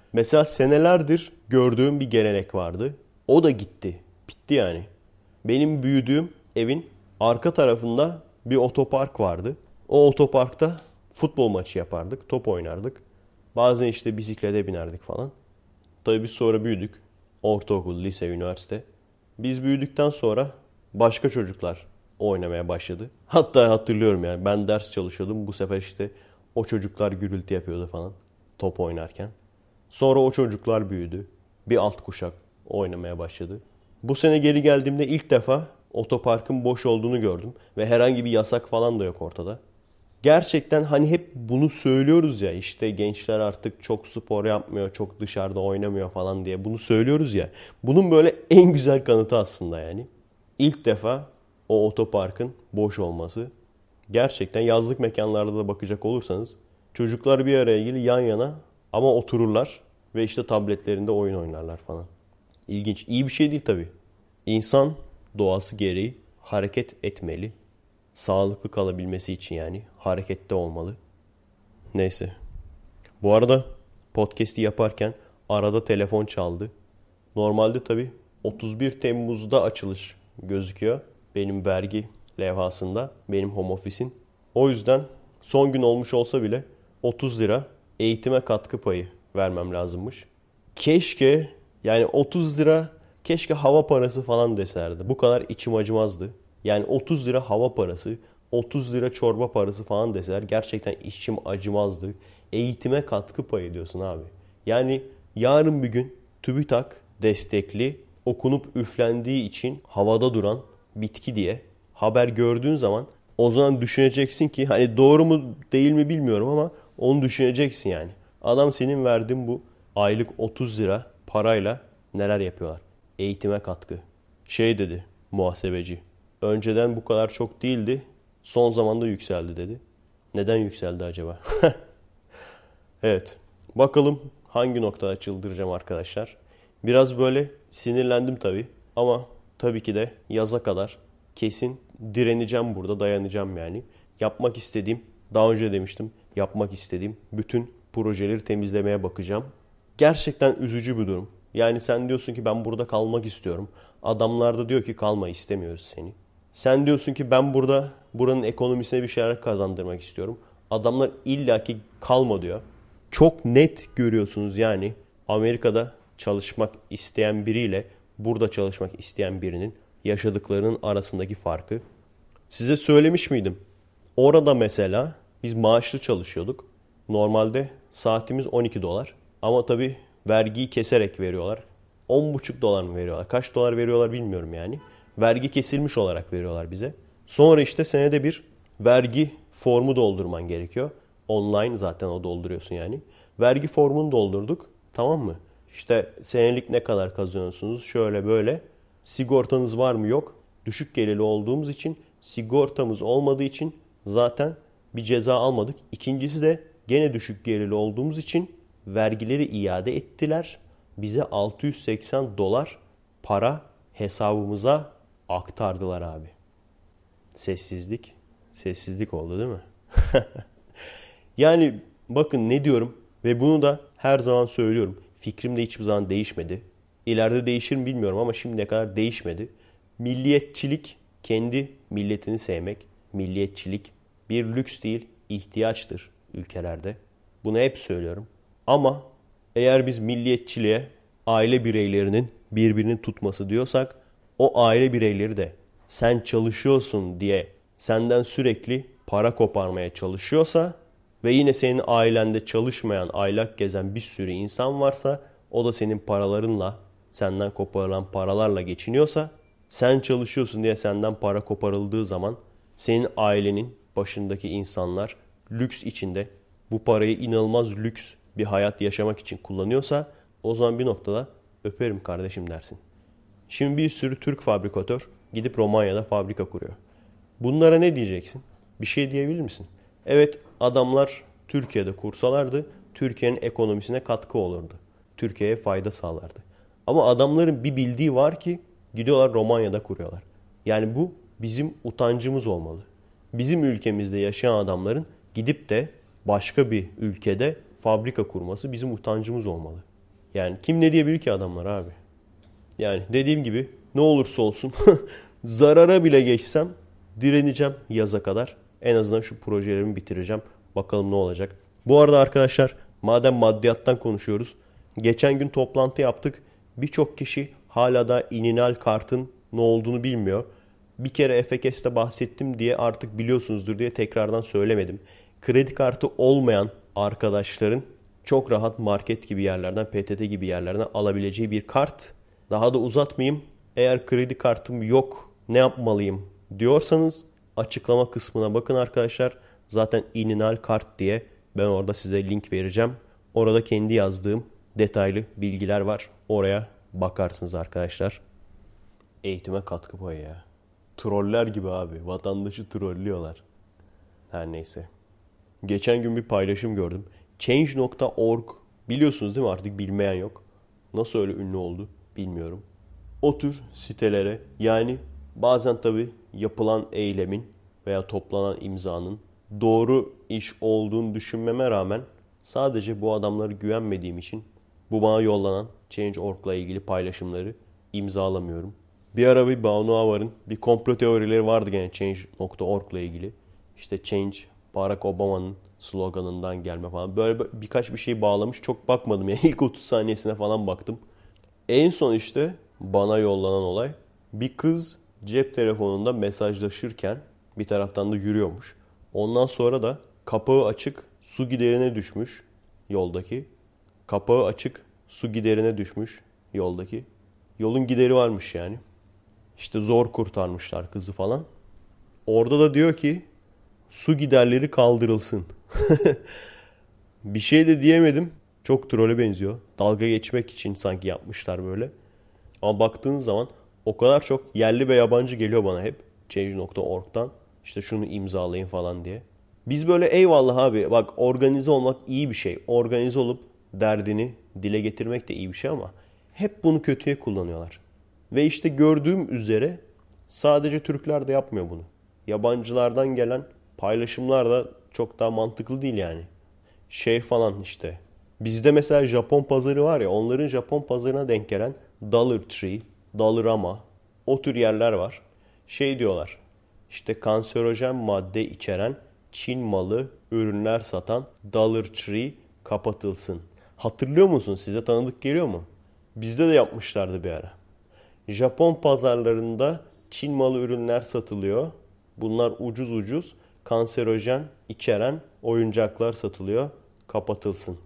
Mesela senelerdir gördüğüm bir gelenek vardı. O da gitti. Bitti yani. Benim büyüdüğüm evin arka tarafında bir otopark vardı. O otoparkta futbol maçı yapardık, top oynardık. Bazen işte bisiklete binerdik falan. Tabii biz sonra büyüdük. Ortaokul, lise, üniversite. Biz büyüdükten sonra başka çocuklar oynamaya başladı. Hatta hatırlıyorum yani ben ders çalışıyordum. Bu sefer işte o çocuklar gürültü yapıyordu falan top oynarken. Sonra o çocuklar büyüdü. Bir alt kuşak oynamaya başladı. Bu sene geri geldiğimde ilk defa otoparkın boş olduğunu gördüm. Ve herhangi bir yasak falan da yok ortada. Gerçekten hani hep bunu söylüyoruz ya işte gençler artık çok spor yapmıyor, çok dışarıda oynamıyor falan diye bunu söylüyoruz ya. Bunun böyle en güzel kanıtı aslında yani. İlk defa o otoparkın boş olması. Gerçekten yazlık mekanlarda da bakacak olursanız çocuklar bir araya gelir yan yana ama otururlar ve işte tabletlerinde oyun oynarlar falan. İlginç. İyi bir şey değil tabii. İnsan doğası gereği hareket etmeli. Sağlıklı kalabilmesi için yani harekette olmalı. Neyse. Bu arada podcast'i yaparken arada telefon çaldı. Normalde tabii otuz bir Temmuz'da açılış gözüküyor. Benim vergi levhasında, benim home office'in. O yüzden son gün olmuş olsa bile otuz lira eğitime katkı payı vermem lazımmış. Keşke yani otuz lira keşke hava parası falan deserdi. Bu kadar içim acımazdı. Yani otuz lira hava parası, otuz lira çorba parası falan deseler gerçekten içim acımazdı. Eğitime katkı payı diyorsun abi. Yani yarın bir gün TÜBİTAK destekli okunup üflendiği için havada duran bitki diye haber gördüğün zaman o zaman düşüneceksin ki hani doğru mu değil mi bilmiyorum ama onu düşüneceksin yani. Adam senin verdiğin bu aylık otuz lira parayla neler yapıyorlar? Eğitime katkı. Şey dedi muhasebeci. Önceden bu kadar çok değildi. Son zamanda yükseldi dedi. Neden yükseldi acaba? Evet. Bakalım hangi noktada çıldıracağım arkadaşlar. Biraz böyle sinirlendim tabii. Ama tabii ki de yaza kadar kesin direneceğim burada, dayanacağım yani. Yapmak istediğim, daha önce demiştim, yapmak istediğim bütün projeleri temizlemeye bakacağım. Gerçekten üzücü bir durum. Yani sen diyorsun ki ben burada kalmak istiyorum. Adamlar da diyor ki kalma, istemiyoruz seni. Sen diyorsun ki ben burada buranın ekonomisine bir şeyler kazandırmak istiyorum. Adamlar illaki kalma diyor. Çok net görüyorsunuz yani Amerika'da çalışmak isteyen biriyle burada çalışmak isteyen birinin yaşadıklarının arasındaki farkı. Size söylemiş miydim? Orada mesela biz maaşlı çalışıyorduk. Normalde saatimiz on iki dolar. Ama tabii vergiyi keserek veriyorlar. on buçuk dolar mı veriyorlar? Kaç dolar veriyorlar bilmiyorum yani. Vergi kesilmiş olarak veriyorlar bize. Sonra işte senede bir vergi formu doldurman gerekiyor. Online zaten o dolduruyorsun yani. Vergi formunu doldurduk. Tamam mı? İşte senelik ne kadar kazanıyorsunuz? Şöyle böyle. Sigortanız var mı? Yok. Düşük gelirli olduğumuz için sigortamız olmadığı için zaten bir ceza almadık. İkincisi de gene düşük gelirli olduğumuz için vergileri iade ettiler. Bize altı yüz seksen dolar para hesabımıza aktardılar abi. Sessizlik. Sessizlik oldu değil mi? Yani bakın ne diyorum ve bunu da her zaman söylüyorum. Fikrim de hiçbir zaman değişmedi. İleride değişir mi bilmiyorum ama şimdiye kadar değişmedi. Milliyetçilik, kendi milletini sevmek, milliyetçilik bir lüks değil, ihtiyaçtır ülkelerde. Bunu hep söylüyorum. Ama eğer biz milliyetçiliğe aile bireylerinin birbirini tutması diyorsak, o aile bireyleri de sen çalışıyorsun diye senden sürekli para koparmaya çalışıyorsa ve yine senin ailende çalışmayan, aylak gezen bir sürü insan varsa, o da senin paralarınla, senden koparılan paralarla geçiniyorsa, sen çalışıyorsun diye senden para koparıldığı zaman senin ailenin başındaki insanlar lüks içinde bu parayı inanılmaz lüks bir hayat yaşamak için kullanıyorsa, o zaman bir noktada öperim kardeşim dersin. Şimdi bir sürü Türk fabrikatör gidip Romanya'da fabrika kuruyor. Bunlara ne diyeceksin? Bir şey diyebilir misin? Evet, adamlar Türkiye'de kursalardı, Türkiye'nin ekonomisine katkı olurdu. Türkiye'ye fayda sağlardı. Ama adamların bir bildiği var ki gidiyorlar Romanya'da kuruyorlar. Yani bu bizim utancımız olmalı. Bizim ülkemizde yaşayan adamların gidip de başka bir ülkede fabrika kurması bizim utancımız olmalı. Yani kim ne diyebilir ki adamlar abi? Yani dediğim gibi ne olursa olsun zarara bile geçsem direneceğim yaza kadar. En azından şu projelerimi bitireceğim. Bakalım ne olacak. Bu arada arkadaşlar madem maddiyattan konuşuyoruz. Geçen gün toplantı yaptık. Birçok kişi hala da ininal kartın ne olduğunu bilmiyor. Bir kere F K S'te bahsettim diye artık biliyorsunuzdur diye tekrardan söylemedim. Kredi kartı olmayan arkadaşların çok rahat market gibi yerlerden, P T T gibi yerlerden alabileceği bir kart. Daha da uzatmayayım. Eğer kredi kartım yok ne yapmalıyım diyorsanız açıklama kısmına bakın arkadaşlar. Zaten ininal kart diye ben orada size link vereceğim. Orada kendi yazdığım detaylı bilgiler var. Oraya bakarsınız arkadaşlar. Eğitime katkı payı ya. Troller gibi abi. Vatandaşı trollüyorlar. Her neyse. Geçen gün bir paylaşım gördüm. Change nokta org biliyorsunuz değil mi? Artık bilmeyen yok. Nasıl öyle ünlü oldu bilmiyorum. O tür sitelere yani bazen tabii yapılan eylemin veya toplanan imzanın doğru iş olduğunu düşünmeme rağmen sadece bu adamlara güvenmediğim için bu bana yollanan Change nokta org ile ilgili paylaşımları imzalamıyorum. Bir ara bir Banu Avar'ın bir komplo teorileri vardı gene Change nokta org ile ilgili. İşte Change, Barack Obama'nın sloganından gelme falan. Böyle birkaç bir şey bağlamış. Çok bakmadım yani ilk otuz saniyesine falan baktım. En son işte bana yollanan olay bir kız cep telefonunda mesajlaşırken bir taraftan da yürüyormuş. Ondan sonra da kapağı açık su giderine düşmüş yoldaki. Kapağı açık su giderine düşmüş yoldaki. Yolun gideri varmış yani. İşte zor kurtarmışlar kızı falan. Orada da diyor ki su giderleri kaldırılsın. Bir şey de diyemedim. Çok trolle benziyor. Dalga geçmek için sanki yapmışlar böyle. Ama baktığınız zaman o kadar çok yerli ve yabancı geliyor bana hep. Change nokta org'dan. İşte şunu imzalayın falan diye. Biz böyle eyvallah abi bak organize olmak iyi bir şey. Organize olup derdini dile getirmek de iyi bir şey ama hep bunu kötüye kullanıyorlar. Ve işte gördüğüm üzere sadece Türkler de yapmıyor bunu. Yabancılardan gelen paylaşımlar da çok daha mantıklı değil yani. Şey falan işte. Bizde mesela Japon pazarı var ya onların Japon pazarına denk gelen Dollar Tree, Dollarama o tür yerler var. Şey diyorlar işte kanserojen madde içeren Çin malı ürünler satan Dollar Tree kapatılsın. Hatırlıyor musun? Size tanıdık geliyor mu? Bizde de yapmışlardı bir ara. Japon pazarlarında Çin malı ürünler satılıyor. Bunlar ucuz ucuz kanserojen içeren oyuncaklar satılıyor. Kapatılsın.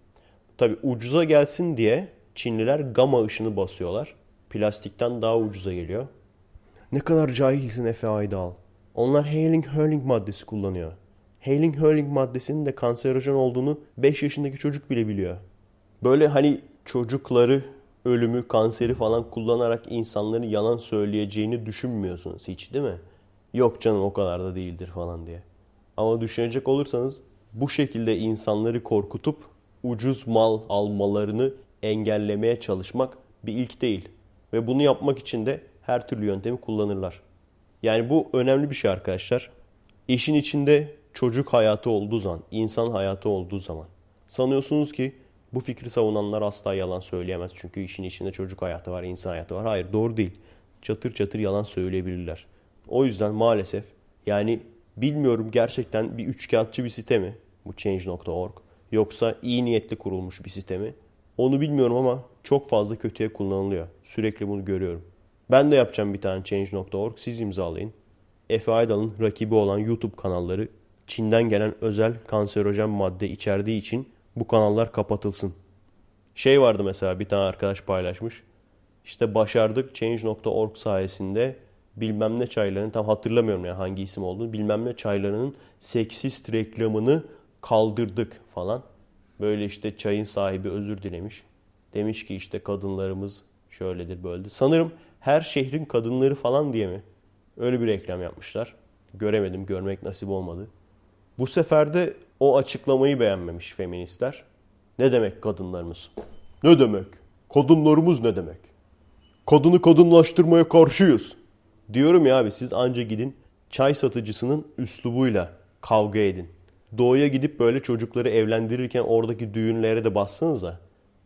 Tabi ucuza gelsin diye Çinliler gama ışını basıyorlar. Plastikten daha ucuza geliyor. Ne kadar cahilsin Efe Aydal. Onlar Hailing Hurling maddesi kullanıyor. Hailing Hurling maddesinin de kanserojen olduğunu beş yaşındaki çocuk bile biliyor. Böyle hani çocukları ölümü, kanseri falan kullanarak insanların yalan söyleyeceğini düşünmüyorsunuz hiç değil mi? Yok canım o kadar da değildir falan diye. Ama düşünecek olursanız bu şekilde insanları korkutup ucuz mal almalarını engellemeye çalışmak bir ilk değil. Ve bunu yapmak için de her türlü yöntemi kullanırlar. Yani bu önemli bir şey arkadaşlar. İşin içinde çocuk hayatı olduğu zaman, insan hayatı olduğu zaman sanıyorsunuz ki bu fikri savunanlar asla yalan söyleyemez. Çünkü işin içinde çocuk hayatı var, insan hayatı var. Hayır doğru değil. Çatır çatır yalan söyleyebilirler. O yüzden maalesef yani bilmiyorum gerçekten bir üçkağıtçı bir site mi bu Change nokta org yoksa iyi niyetli kurulmuş bir site mi? Onu bilmiyorum ama çok fazla kötüye kullanılıyor. Sürekli bunu görüyorum. Ben de yapacağım bir tane Change nokta org. Siz imzalayın. Efe Aydal'ın rakibi olan YouTube kanalları Çin'den gelen özel kanserojen madde içerdiği için bu kanallar kapatılsın. Şey vardı mesela bir tane arkadaş paylaşmış. İşte başardık Change nokta org sayesinde bilmem ne çaylarının tam hatırlamıyorum ya hangi isim olduğunu bilmem ne çaylarının seksist reklamını kaldırdık falan. Böyle işte çayın sahibi özür dilemiş. Demiş ki işte kadınlarımız şöyledir böyledir. Sanırım her şehrin kadınları falan diye mi? Öyle bir reklam yapmışlar. Göremedim, görmek nasip olmadı. Bu sefer de o açıklamayı beğenmemiş feministler. Ne demek kadınlarımız? Ne demek? Kadınlarımız ne demek? Kadını kadınlaştırmaya karşıyız. Diyorum ya abi siz anca gidin çay satıcısının üslubuyla kavga edin. Doğuya gidip böyle çocukları evlendirirken oradaki düğünlere de bassanıza.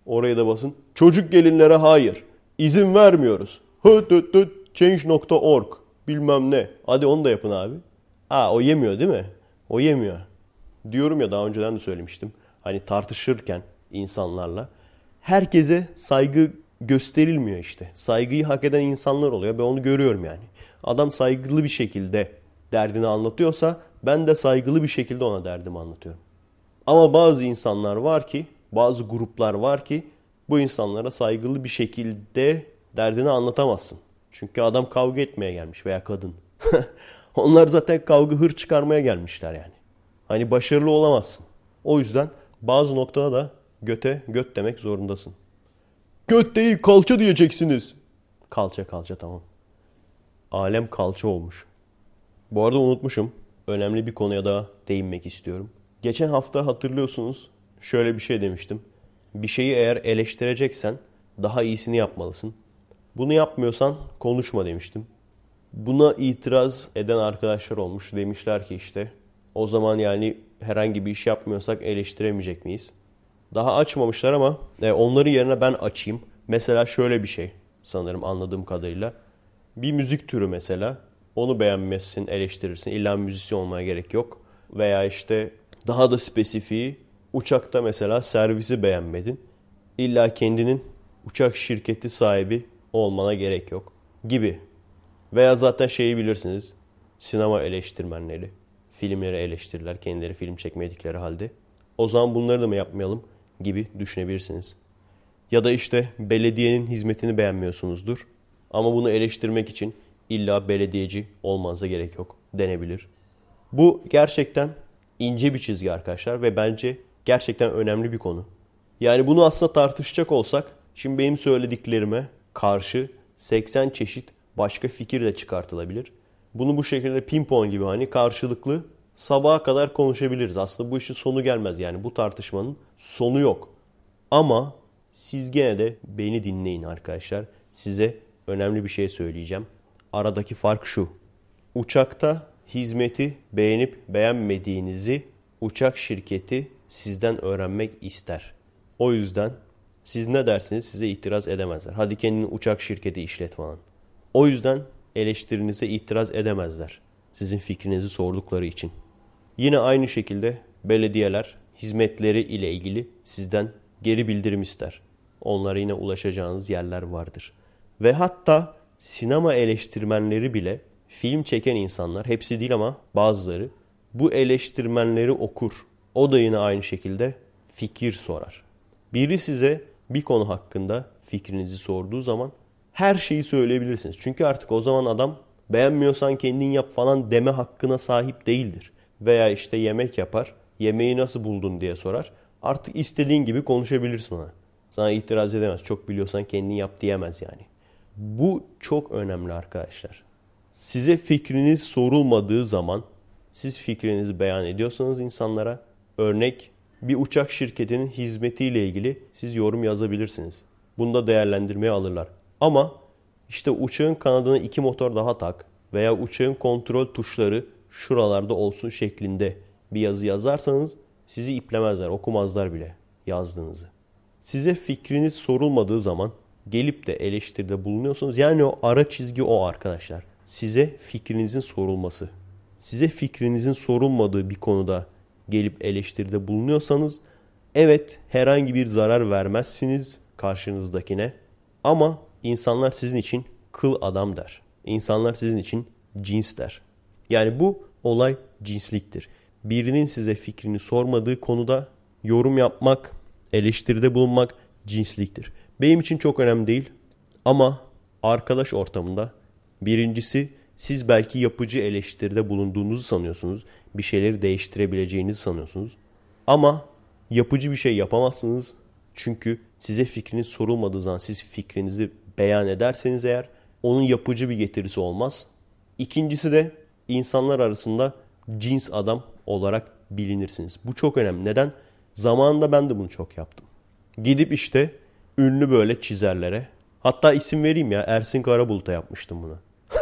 Oraya da basın. Çocuk gelinlere hayır. İzin vermiyoruz. Höt höt höt change nokta org bilmem ne. Hadi onu da yapın abi. Aa o yemiyor değil mi? O yemiyor. Diyorum ya, daha önceden de söylemiştim. Hani tartışırken insanlarla herkese saygı gösterilmiyor işte. Saygıyı hak eden insanlar oluyor. Ben onu görüyorum yani. Adam saygılı bir şekilde derdini anlatıyorsa ben de saygılı bir şekilde ona derdimi anlatıyorum. Ama bazı insanlar var ki, bazı gruplar var ki bu insanlara saygılı bir şekilde derdini anlatamazsın. Çünkü adam kavga etmeye gelmiş veya kadın. Onlar zaten kavga hır çıkarmaya gelmişler yani. Hani başarılı olamazsın. O yüzden bazı noktada da göte göt demek zorundasın. Göt değil kalça diyeceksiniz. Kalça kalça tamam. Alem kalça olmuş. Bu arada unutmuşum. Önemli bir konuya daha değinmek istiyorum. Geçen hafta hatırlıyorsunuz şöyle bir şey demiştim. Bir şeyi eğer eleştireceksen daha iyisini yapmalısın. Bunu yapmıyorsan konuşma demiştim. Buna itiraz eden arkadaşlar olmuş. Demişler ki işte o zaman yani herhangi bir iş yapmıyorsak eleştiremeyecek miyiz? Daha açmamışlar ama e, onların yerine ben açayım. Mesela şöyle bir şey sanırım anladığım kadarıyla. Bir müzik türü mesela. Onu beğenmezsin, eleştirirsin. İlla müzisyen olmaya gerek yok. Veya işte daha da spesifiği uçakta mesela servisi beğenmedin. İlla kendinin uçak şirketi sahibi olmana gerek yok gibi. Veya zaten şeyi bilirsiniz. Sinema eleştirmenleri. Filmleri eleştirirler. Kendileri film çekmedikleri halde. O zaman bunları da mı yapmayalım gibi düşünebilirsiniz. Ya da işte belediyenin hizmetini beğenmiyorsunuzdur. Ama bunu eleştirmek için illa belediyeci olmanıza gerek yok denebilir. Bu gerçekten ince bir çizgi arkadaşlar ve bence gerçekten önemli bir konu. Yani bunu aslında tartışacak olsak şimdi benim söylediklerime karşı seksen çeşit başka fikir de çıkartılabilir. Bunu bu şekilde pimpon gibi hani karşılıklı sabaha kadar konuşabiliriz. Aslında bu işin sonu gelmez yani bu tartışmanın sonu yok. Ama siz gene de beni dinleyin arkadaşlar. Size önemli bir şey söyleyeceğim. Aradaki fark şu. Uçakta hizmeti beğenip beğenmediğinizi uçak şirketi sizden öğrenmek ister. O yüzden siz ne dersiniz size itiraz edemezler. Hadi kendini uçak şirketi işlet falan. O yüzden eleştirinize itiraz edemezler. Sizin fikrinizi sordukları için. Yine aynı şekilde belediyeler hizmetleri ile ilgili sizden geri bildirim ister. Onlara yine ulaşacağınız yerler vardır. Ve hatta sinema eleştirmenleri bile film çeken insanlar, hepsi değil ama bazıları bu eleştirmenleri okur. O da yine aynı şekilde fikir sorar. Biri size bir konu hakkında fikrinizi sorduğu zaman her şeyi söyleyebilirsiniz. Çünkü artık o zaman adam beğenmiyorsan kendin yap falan deme hakkına sahip değildir. Veya işte yemek yapar, yemeği nasıl buldun diye sorar. Artık istediğin gibi konuşabilirsin ona. Sana itiraz edemez. Çok biliyorsan kendin yap diyemez yani. Bu çok önemli arkadaşlar. Size fikriniz sorulmadığı zaman siz fikrinizi beyan ediyorsanız insanlara, örnek bir uçak şirketinin hizmetiyle ilgili siz yorum yazabilirsiniz. Bunu da değerlendirmeye alırlar. Ama işte uçağın kanadına iki motor daha tak veya uçağın kontrol tuşları şuralarda olsun şeklinde bir yazı yazarsanız sizi iplemezler, okumazlar bile yazdığınızı. Size fikriniz sorulmadığı zaman gelip de eleştiride bulunuyorsunuz. Yani o ara çizgi o arkadaşlar. Size fikrinizin sorulması. Size fikrinizin sorulmadığı bir konuda gelip eleştiride bulunuyorsanız evet herhangi bir zarar vermezsiniz karşınızdakine. Ama insanlar sizin için kıl adam der. İnsanlar sizin için cins der. Yani bu olay cinsliktir. Birinin size fikrini sormadığı konuda yorum yapmak, eleştiride bulunmak cinsliktir. Benim için çok önemli değil ama arkadaş ortamında birincisi siz belki yapıcı eleştiride bulunduğunuzu sanıyorsunuz. Bir şeyleri değiştirebileceğinizi sanıyorsunuz. Ama yapıcı bir şey yapamazsınız. Çünkü size fikriniz sorulmadığı zaman siz fikrinizi beyan ederseniz eğer onun yapıcı bir getirisi olmaz. İkincisi de insanlar arasında cins adam olarak bilinirsiniz. Bu çok önemli. Neden? Zamanında ben de bunu çok yaptım. Gidip işte ünlü böyle çizerlere, hatta isim vereyim ya, Ersin Karabulut'a yapmıştım bunu.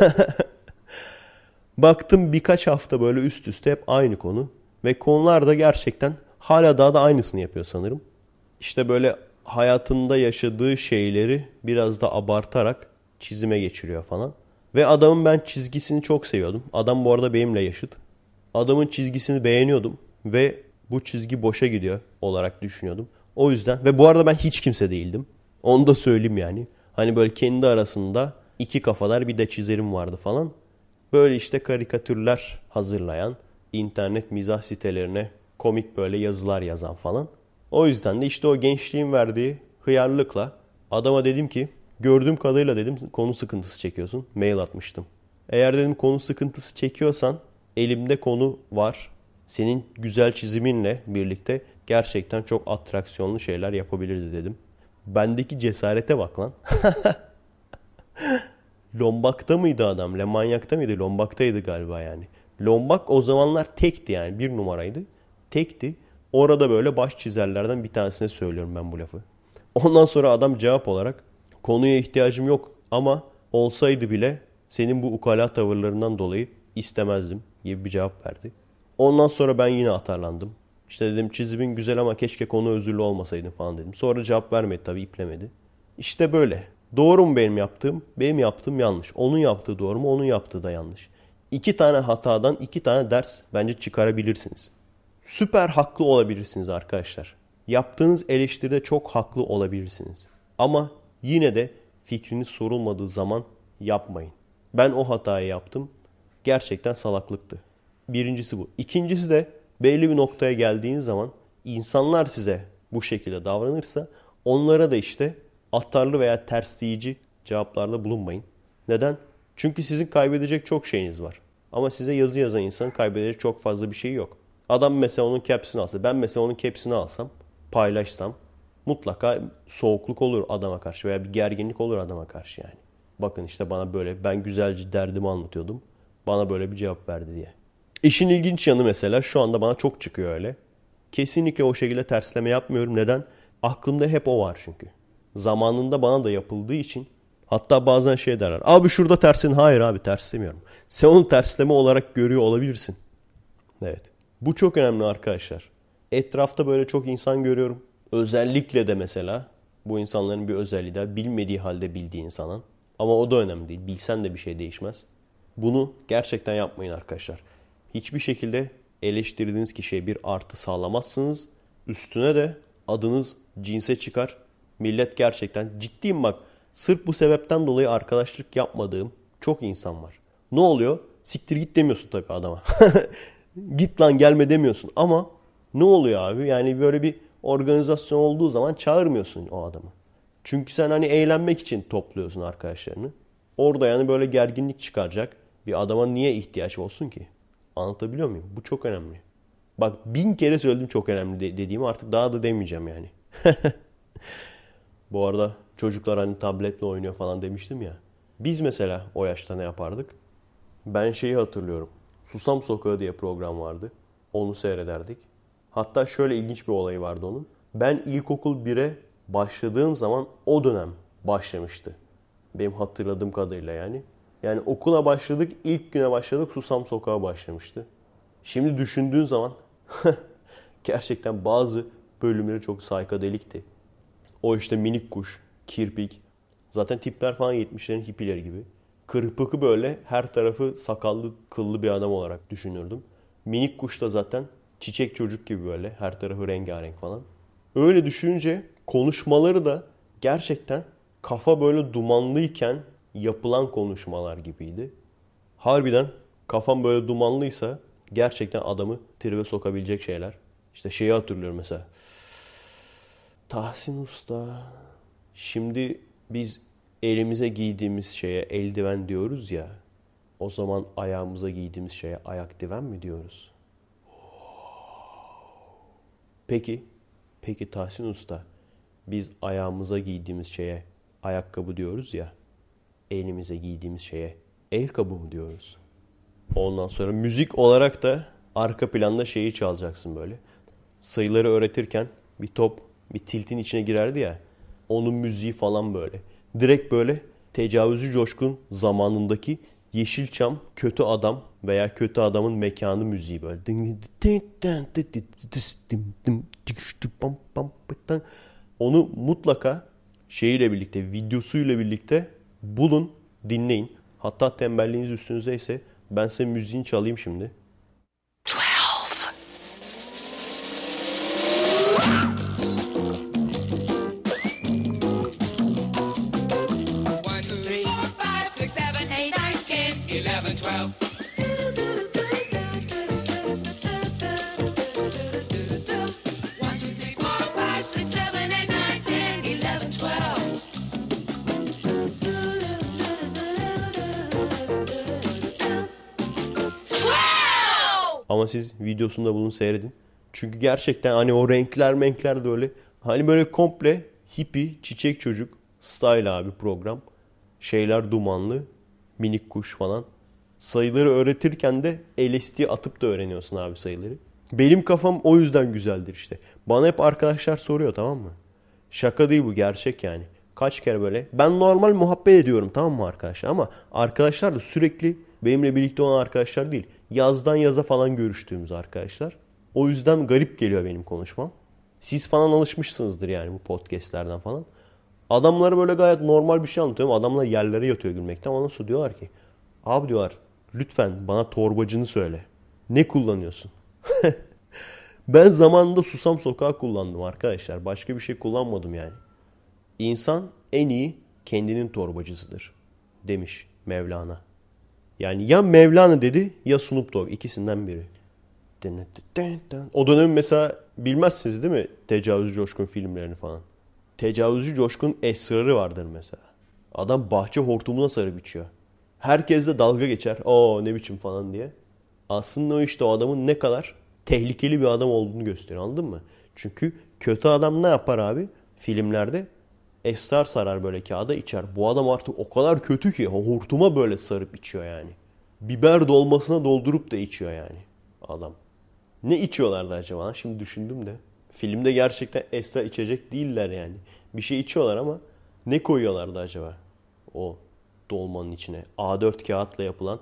Baktım birkaç hafta böyle üst üste hep aynı konu ve konular da gerçekten hala daha da aynısını yapıyor sanırım. İşte böyle hayatında yaşadığı şeyleri biraz da abartarak çizime geçiriyor falan. Ve adamın ben çizgisini çok seviyordum. Adam bu arada benimle yaşıt. Adamın çizgisini beğeniyordum ve bu çizgi boşa gidiyor olarak düşünüyordum. O yüzden ve bu arada ben hiç kimse değildim. Onu da söyleyeyim yani. Hani böyle kendi arasında iki kafalar bir de çizerim vardı falan. Böyle işte karikatürler hazırlayan, internet mizah sitelerine komik böyle yazılar yazan falan. O yüzden de işte o gençliğin verdiği hıyarlıkla adama dedim ki gördüğüm kadarıyla dedim konu sıkıntısı çekiyorsun. Mail atmıştım. Eğer dedim konu sıkıntısı çekiyorsan elimde konu var. Senin güzel çiziminle birlikte gerçekten çok atraksiyonlu şeyler yapabiliriz dedim. Bendeki cesarete bak lan. Lombak'ta mıydı adam? Lemanyak'ta mıydı? Lombak'taydı galiba yani. Lombak o zamanlar tekti yani. Bir numaraydı. Tekti. Orada böyle baş çizerlerden bir tanesine söylüyorum ben bu lafı. Ondan sonra adam cevap olarak konuya ihtiyacım yok ama olsaydı bile senin bu ukala tavırlarından dolayı istemezdim gibi bir cevap verdi. Ondan sonra ben yine atarlandım. İşte dedim çizimin güzel ama keşke konu özürlü olmasaydın falan dedim. Sonra cevap vermedi tabii, iplemedi. İşte böyle. Doğru mu benim yaptığım? Benim yaptığım yanlış. Onun yaptığı doğru mu? Onun yaptığı da yanlış. İki tane hatadan iki tane ders bence çıkarabilirsiniz. Süper haklı olabilirsiniz arkadaşlar. Yaptığınız eleştiride çok haklı olabilirsiniz. Ama yine de fikriniz sorulmadığı zaman yapmayın. Ben o hatayı yaptım. Gerçekten salaklıktı. Birincisi bu. İkincisi de belli bir noktaya geldiğiniz zaman insanlar size bu şekilde davranırsa onlara da işte atarlı veya tersleyici cevaplarda bulunmayın. Neden? Çünkü sizin kaybedecek çok şeyiniz var. Ama size yazı yazan insanın kaybedecek çok fazla bir şey yok. Adam mesela onun caps'ini alsa, ben mesela onun caps'ini alsam, paylaşsam mutlaka soğukluk olur adama karşı veya bir gerginlik olur adama karşı yani. Bakın işte bana böyle, ben güzelce derdimi anlatıyordum. Bana böyle bir cevap verdi diye. İşin ilginç yanı mesela şu anda bana çok çıkıyor öyle. Kesinlikle o şekilde tersleme yapmıyorum. Neden? Aklımda hep o var çünkü. Zamanında bana da yapıldığı için, hatta bazen şey derler. Abi şurada tersin. Hayır abi, terslemiyorum. Sen onu tersleme olarak görüyor olabilirsin. Evet. Bu çok önemli arkadaşlar. Etrafta böyle çok insan görüyorum. Özellikle de mesela bu insanların bir özelliği de bilmediği halde bildiği insanın. Ama o da önemli değil. Bilsen de bir şey değişmez. Bunu gerçekten yapmayın arkadaşlar. Hiçbir şekilde eleştirdiğiniz kişiye bir artı sağlamazsınız. Üstüne de adınız cinse çıkar. Millet gerçekten, ciddiyim bak, sırf bu sebepten dolayı arkadaşlık yapmadığım çok insan var. Ne oluyor? Siktir git demiyorsun tabii adama. Git lan gelme demiyorsun ama ne oluyor abi? Yani böyle bir organizasyon olduğu zaman çağırmıyorsun o adamı. Çünkü sen hani eğlenmek için topluyorsun arkadaşlarını. Orada yani böyle gerginlik çıkaracak bir adama niye ihtiyaç olsun ki? Anlatabiliyor muyum? Bu çok önemli. Bak bin kere söyledim çok önemli dediğimi, artık daha da demeyeceğim yani. Bu arada çocuklar hani tabletle oynuyor falan demiştim ya. Biz mesela o yaşta ne yapardık? Ben şeyi hatırlıyorum. Susam Sokağı diye program vardı. Onu seyrederdik. Hatta şöyle ilginç bir olayı vardı onun. Ben ilkokul bire başladığım zaman o dönem başlamıştı. Benim hatırladığım kadarıyla yani. Yani okula başladık, ilk güne başladık, Susam Sokağı başlamıştı. Şimdi düşündüğün zaman gerçekten bazı bölümleri çok saykadelikti. O işte minik kuş, kirpik, zaten tipler falan yetmişlerin hippileri gibi. Kırpıkı böyle her tarafı sakallı, kıllı bir adam olarak düşünürdüm. Minik kuş da zaten çiçek çocuk gibi böyle her tarafı rengarenk falan. Öyle düşününce konuşmaları da gerçekten kafa böyle dumanlıyken yapılan konuşmalar gibiydi. Harbiden kafam böyle dumanlıysa gerçekten adamı tribe sokabilecek şeyler. İşte şeyi hatırlıyorum mesela. Tahsin Usta, şimdi biz elimize giydiğimiz şeye eldiven diyoruz ya. O zaman ayağımıza giydiğimiz şeye ayak diven mi diyoruz? Peki, peki Tahsin Usta, biz ayağımıza giydiğimiz şeye ayakkabı diyoruz ya. Elimize giydiğimiz şeye el kabı mı diyoruz? Ondan sonra müzik olarak da arka planda şeyi çalacaksın böyle. Sayıları öğretirken bir top bir tiltin içine girerdi ya. Onun müziği falan böyle. Direkt böyle tecavüzcü Coşkun zamanındaki Yeşilçam kötü adam veya kötü adamın mekanı müziği böyle. Onu mutlaka şeyiyle birlikte, videosuyla birlikte bulun, dinleyin. Hatta tembelliğiniz üstünüzdeyse ben size müziğini çalayım şimdi. Ama siz videosunda bulun, seyredin. Çünkü gerçekten hani o renkler menkler de öyle. Hani böyle komple hippie, çiçek çocuk style abi program. Şeyler dumanlı, minik kuş falan. Sayıları öğretirken de L S D atıp da öğreniyorsun abi sayıları. Benim kafam o yüzden güzeldir işte. Bana hep arkadaşlar soruyor, tamam mı? Şaka değil bu, gerçek yani. Kaç kere böyle. Ben normal muhabbet ediyorum, tamam mı arkadaşlar? Ama arkadaşlar da sürekli benimle birlikte olan arkadaşlar değil. Yazdan yaza falan görüştüğümüz arkadaşlar. O yüzden garip geliyor benim konuşmam. Siz falan alışmışsınızdır yani bu podcastlerden falan. Adamlara böyle gayet normal bir şey anlatıyorum. Adamlar yerlere yatıyor gülmekten. Ondan sonra diyorlar ki, abi diyorlar, lütfen bana torbacını söyle. Ne kullanıyorsun? Ben zamanında Susam Sokağı kullandım arkadaşlar. Başka bir şey kullanmadım yani. İnsan en iyi kendinin torbacısıdır demiş Mevlana. Yani ya Mevlana dedi ya Snoop Dogg, ikisinden biri. O dönem mesela bilmezsiniz değil mi Tecavüzcü Coşkun filmlerini falan. Tecavüzcü Coşkun esrarı vardır mesela. Adam bahçe hortumuna sarıp içiyor. Herkes de dalga geçer. Oo ne biçim falan diye. Aslında o işte o adamın ne kadar tehlikeli bir adam olduğunu gösteriyor, anladın mı? Çünkü kötü adam ne yapar abi? Filmlerde esrar sarar böyle kağıda, içer. Bu adam artık o kadar kötü ki hortuma böyle sarıp içiyor yani. Biber dolmasına doldurup da içiyor yani adam. Ne içiyorlardı acaba? Şimdi düşündüm de. Filmde gerçekten esrar içecek değiller yani. Bir şey içiyorlar ama ne koyuyorlardı acaba? O dolmanın içine. A dört kağıtla yapılan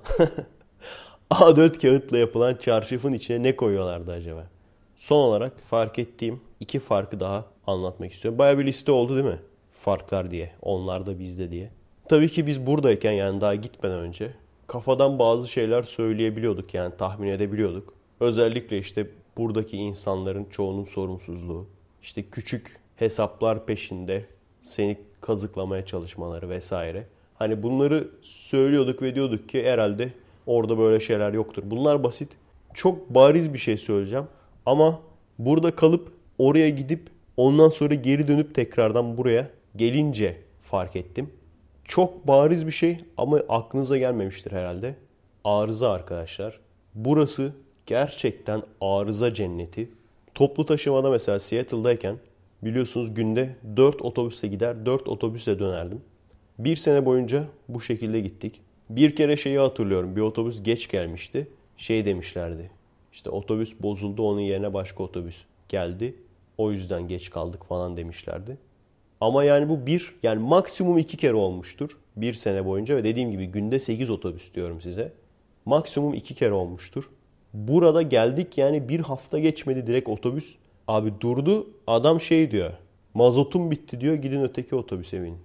A dört kağıtla yapılan çarşafın içine ne koyuyorlardı acaba? Son olarak fark ettiğim iki farkı daha anlatmak istiyorum. Bayağı bir liste oldu değil mi? Farklar diye. Onlar da bizde diye. Tabii ki biz buradayken, yani daha gitmeden önce kafadan bazı şeyler söyleyebiliyorduk, yani tahmin edebiliyorduk. Özellikle işte buradaki insanların çoğunun sorumsuzluğu, işte küçük hesaplar peşinde seni kazıklamaya çalışmaları vesaire. Hani bunları söylüyorduk ve diyorduk ki herhalde orada böyle şeyler yoktur. Bunlar basit. Çok bariz bir şey söyleyeceğim. Ama burada kalıp oraya gidip ondan sonra geri dönüp tekrardan buraya gelince fark ettim. Çok bariz bir şey ama aklınıza gelmemiştir herhalde. Arıza arkadaşlar. Burası gerçekten arıza cenneti. Toplu taşımada mesela Seattle'dayken biliyorsunuz günde dört otobüse gider, dört otobüse dönerdim. Bir sene boyunca bu şekilde gittik. Bir kere şeyi hatırlıyorum. Bir otobüs geç gelmişti. Şey demişlerdi. İşte otobüs bozuldu, onun yerine başka otobüs geldi. O yüzden geç kaldık falan demişlerdi. Ama yani bu bir, yani maksimum iki kere olmuştur. Bir sene boyunca ve dediğim gibi günde sekiz otobüs diyorum size. Maksimum iki kere olmuştur. Burada geldik yani bir hafta geçmedi, direkt otobüs. Abi durdu, adam şey diyor. Mazotum bitti diyor, gidin öteki otobüse binin.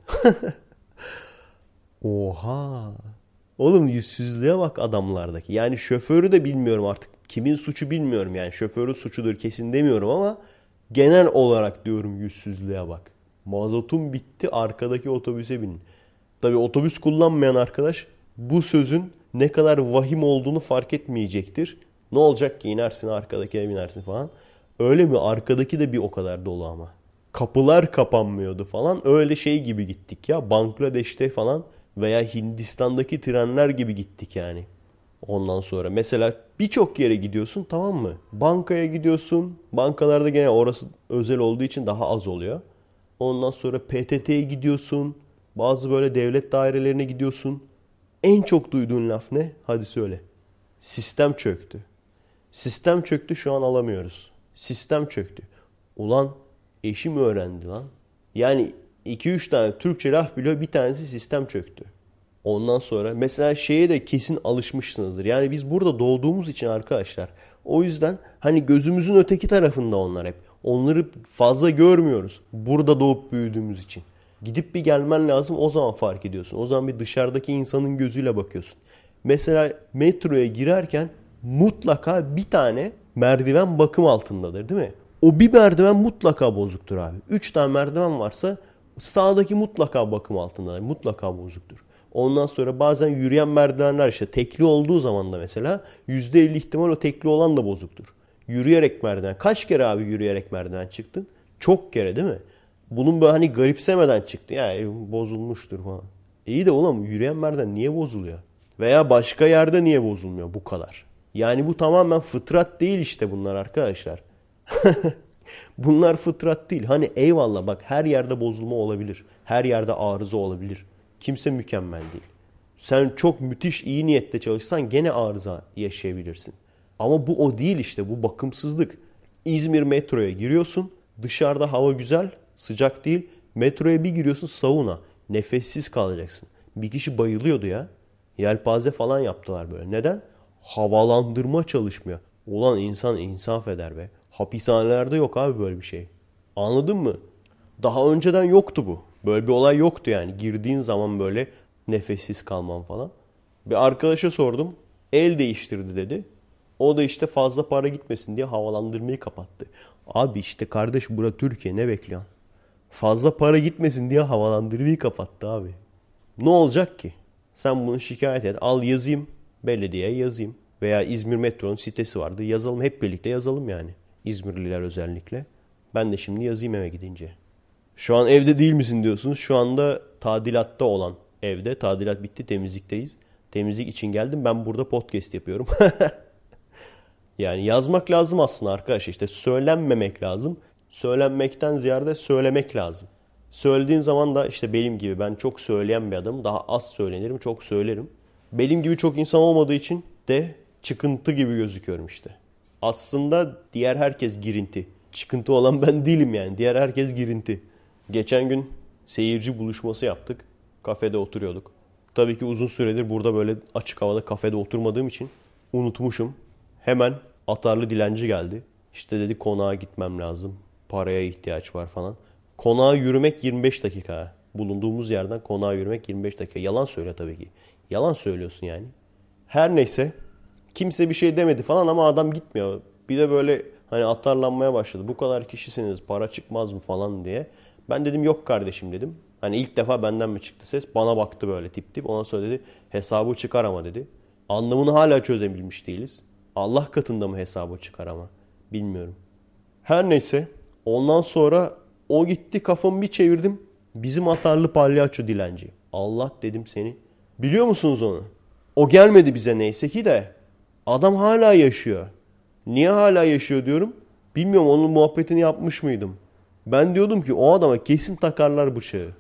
Oha. Oğlum yüzsüzlüğe bak adamlardaki. Yani şoförü de bilmiyorum artık. Kimin suçu bilmiyorum yani. Şoförün suçudur kesin demiyorum ama genel olarak diyorum yüzsüzlüğe bak. Mazotum bitti, arkadaki otobüse binin. Tabii otobüs kullanmayan arkadaş bu sözün ne kadar vahim olduğunu fark etmeyecektir. Ne olacak ki, inersin arkadakine binersin falan. Öyle mi? Arkadaki de bir o kadar dolu ama. Kapılar kapanmıyordu falan. Öyle şey gibi gittik ya. Bangladeş'te falan veya Hindistan'daki trenler gibi gittik yani. Ondan sonra mesela birçok yere gidiyorsun, tamam mı? Bankaya gidiyorsun. Bankalarda gene orası özel olduğu için daha az oluyor. Ondan sonra P T T'ye gidiyorsun. Bazı böyle devlet dairelerine gidiyorsun. En çok duyduğun laf ne? Hadi söyle. Sistem çöktü. Sistem çöktü, şu an alamıyoruz. Sistem çöktü. Ulan eşim öğrendi lan. Yani iki üç tane Türkçe laf biliyor, bir tanesi sistem çöktü. Ondan sonra mesela şeye de kesin alışmışsınızdır. Yani biz burada doğduğumuz için arkadaşlar O yüzden hani gözümüzün öteki tarafında onlar hep. Onları fazla görmüyoruz. Burada doğup büyüdüğümüz için. Gidip bir gelmen lazım, o zaman fark ediyorsun. O zaman bir dışarıdaki insanın gözüyle bakıyorsun. Mesela metroya girerken mutlaka bir tane merdiven bakım altındadır değil mi? O bir merdiven mutlaka bozuktur abi. Üç tane merdiven varsa sağdaki mutlaka bakım altındadır. Mutlaka bozuktur. Ondan sonra bazen yürüyen merdivenler işte tekli olduğu zaman da mesela yüzde elli ihtimal o tekli olan da bozuktur. Yürüyerek merdiven. Kaç kere abi yürüyerek merdiven çıktın? Çok kere değil mi? Bunun böyle hani garipsemeden çıktı. Ya bozulmuştur falan. İyi de oğlum yürüyen merdiven niye bozuluyor? Veya başka yerde niye bozulmuyor bu kadar? Yani bu tamamen fıtrat değil işte bunlar arkadaşlar. Bunlar fıtrat değil. Hani eyvallah bak her yerde bozulma olabilir. Her yerde arıza olabilir. Kimse mükemmel değil. Sen çok müthiş iyi niyetle çalışsan gene arıza yaşayabilirsin. Ama bu o değil işte. Bu bakımsızlık. İzmir metroya giriyorsun. Dışarıda hava güzel, sıcak değil. Metroya bir giriyorsun sauna. Nefessiz kalacaksın. Bir kişi bayılıyordu ya. Yelpaze falan yaptılar böyle. Neden? Havalandırma çalışmıyor. Ulan insan insaf eder be. Hapishanelerde yok abi böyle bir şey. Anladın mı? Daha önceden yoktu bu. Böyle bir olay yoktu yani. Girdiğin zaman böyle nefessiz kalman falan. Bir arkadaşa sordum. El değiştirdi dedi. O da işte fazla para gitmesin diye havalandırmayı kapattı. Abi işte kardeş bura Türkiye, ne bekliyorsun? Fazla para gitmesin diye havalandırmayı kapattı abi. Ne olacak ki? Sen bunu şikayet et. Al yazayım. Belediyeye yazayım. Veya İzmir Metro'nun sitesi vardı. Yazalım, hep birlikte yazalım yani. İzmirliler özellikle. Ben de şimdi yazayım eve gidince. Şu an evde değil misin diyorsunuz. Şu anda tadilatta olan evde. Tadilat bitti, temizlikteyiz. Temizlik için geldim. Ben burada podcast yapıyorum. Yani yazmak lazım aslında arkadaş. İşte söylenmemek lazım. Söylenmekten ziyade söylemek lazım. Söylediğin zaman da işte benim gibi, ben çok söyleyen bir adamım. Daha az söylenirim, çok söylerim. Benim gibi çok insan olmadığı için de çıkıntı gibi gözüküyorum işte. Aslında diğer herkes girinti. Çıkıntı olan ben değilim yani. Diğer herkes girinti. Geçen gün seyirci buluşması yaptık. Kafede oturuyorduk. Tabii ki uzun süredir burada böyle açık havada kafede oturmadığım için unutmuşum. Hemen atarlı dilenci geldi. İşte dedi konağa gitmem lazım. Paraya ihtiyaç var falan. Konağa yürümek yirmi beş dakika. Bulunduğumuz yerden konağa yürümek yirmi beş dakika. Yalan söyle tabii ki. Yalan söylüyorsun yani. Her neyse. Kimse bir şey demedi falan ama adam gitmiyor. Bir de böyle hani atarlanmaya başladı. Bu kadar kişisiniz, para çıkmaz mı falan diye. Ben dedim yok kardeşim dedim. Hani ilk defa benden mi çıktı ses? Bana baktı böyle tip tip. Ondan sonra dedi hesabı çıkar ama dedi. Anlamını hala çözebilmiş değiliz. Allah katında mı hesabı çıkar ama? Bilmiyorum. Her neyse. Ondan sonra o gitti, kafamı bir çevirdim. Bizim atarlı palyaço dilenci. Allah dedim seni. Biliyor musunuz onu? O gelmedi bize neyse ki de. Adam hala yaşıyor. Niye hala yaşıyor diyorum. Bilmiyorum, onun muhabbetini yapmış mıydım? Ben diyordum ki o adama kesin takarlar bıçağı.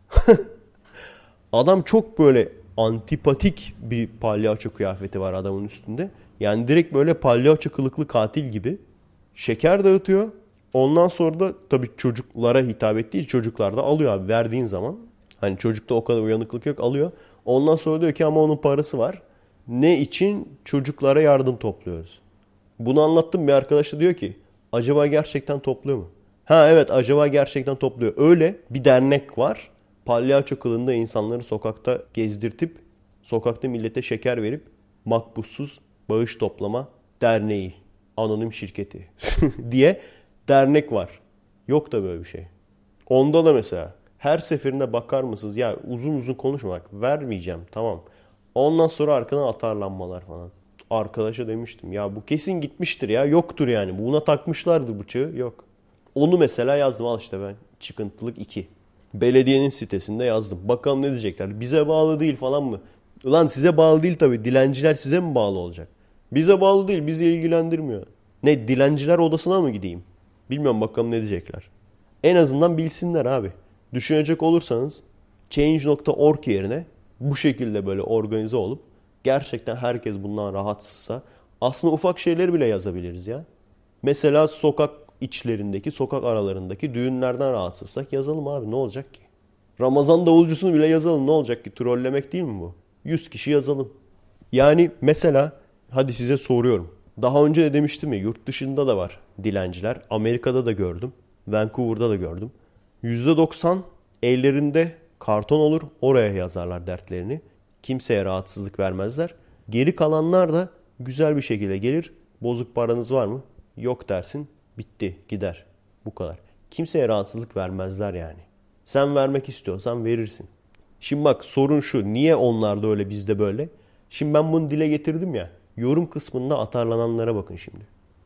Adam çok böyle antipatik bir palyaço kıyafeti var adamın üstünde. Yani direkt böyle palyaço kılıklı katil gibi. Şeker dağıtıyor. Ondan sonra da tabii çocuklara hitap ettiği çocuklar da alıyor abi verdiğin zaman. Hani çocukta o kadar uyanıklık yok, alıyor. Ondan sonra diyor ki ama onun parası var. Ne için? Çocuklara yardım topluyoruz. Bunu anlattım, bir arkadaş da diyor ki acaba gerçekten topluyor mu? Ha evet, acaba gerçekten topluyor. Öyle bir dernek var. Palyaço kılığında insanları sokakta gezdirtip sokakta millete şeker verip makbussuz bağış toplama derneği, anonim şirketi diye dernek var. Yok da böyle bir şey. Onda da mesela her seferinde bakar mısınız? Ya uzun uzun konuşmak vermeyeceğim, tamam. Ondan sonra arkadan atarlanmalar falan. Arkadaşa demiştim ya bu kesin gitmiştir ya, yoktur yani. Buna takmışlardı bıçağı, yok. Onu mesela yazdım, al işte ben çıkıntılık iki. Belediyenin sitesinde yazdım. Bakalım ne diyecekler. Bize bağlı değil falan mı? Ulan size bağlı değil tabii. Dilenciler size mi bağlı olacak? Bize bağlı değil. Bizi ilgilendirmiyor. Ne, dilenciler odasına mı gideyim? Bilmiyorum, bakalım ne diyecekler. En azından bilsinler abi. Düşünecek olursanız change nokta org yerine bu şekilde böyle organize olup gerçekten herkes bundan rahatsızsa aslında ufak şeyleri bile yazabiliriz ya. Mesela sokak içlerindeki, sokak aralarındaki düğünlerden rahatsızsak yazalım abi, ne olacak ki? Ramazan davulcusunu bile yazalım, ne olacak ki? Trollemek değil mi bu? yüz kişi yazalım. Yani mesela hadi size soruyorum. Daha önce de demiştim ya, yurt dışında da var dilenciler. Amerika'da da gördüm. Vancouver'da da gördüm. yüzde doksan ellerinde karton olur. Oraya yazarlar dertlerini. Kimseye rahatsızlık vermezler. Geri kalanlar da güzel bir şekilde gelir. Bozuk paranız var mı? Yok dersin. Bitti. Gider. Bu kadar. Kimseye rahatsızlık vermezler yani. Sen vermek istiyorsan verirsin. Şimdi bak, sorun şu. Niye onlarda öyle, bizde böyle? Şimdi ben bunu dile getirdim ya. Yorum kısmında atarlananlara bakın şimdi.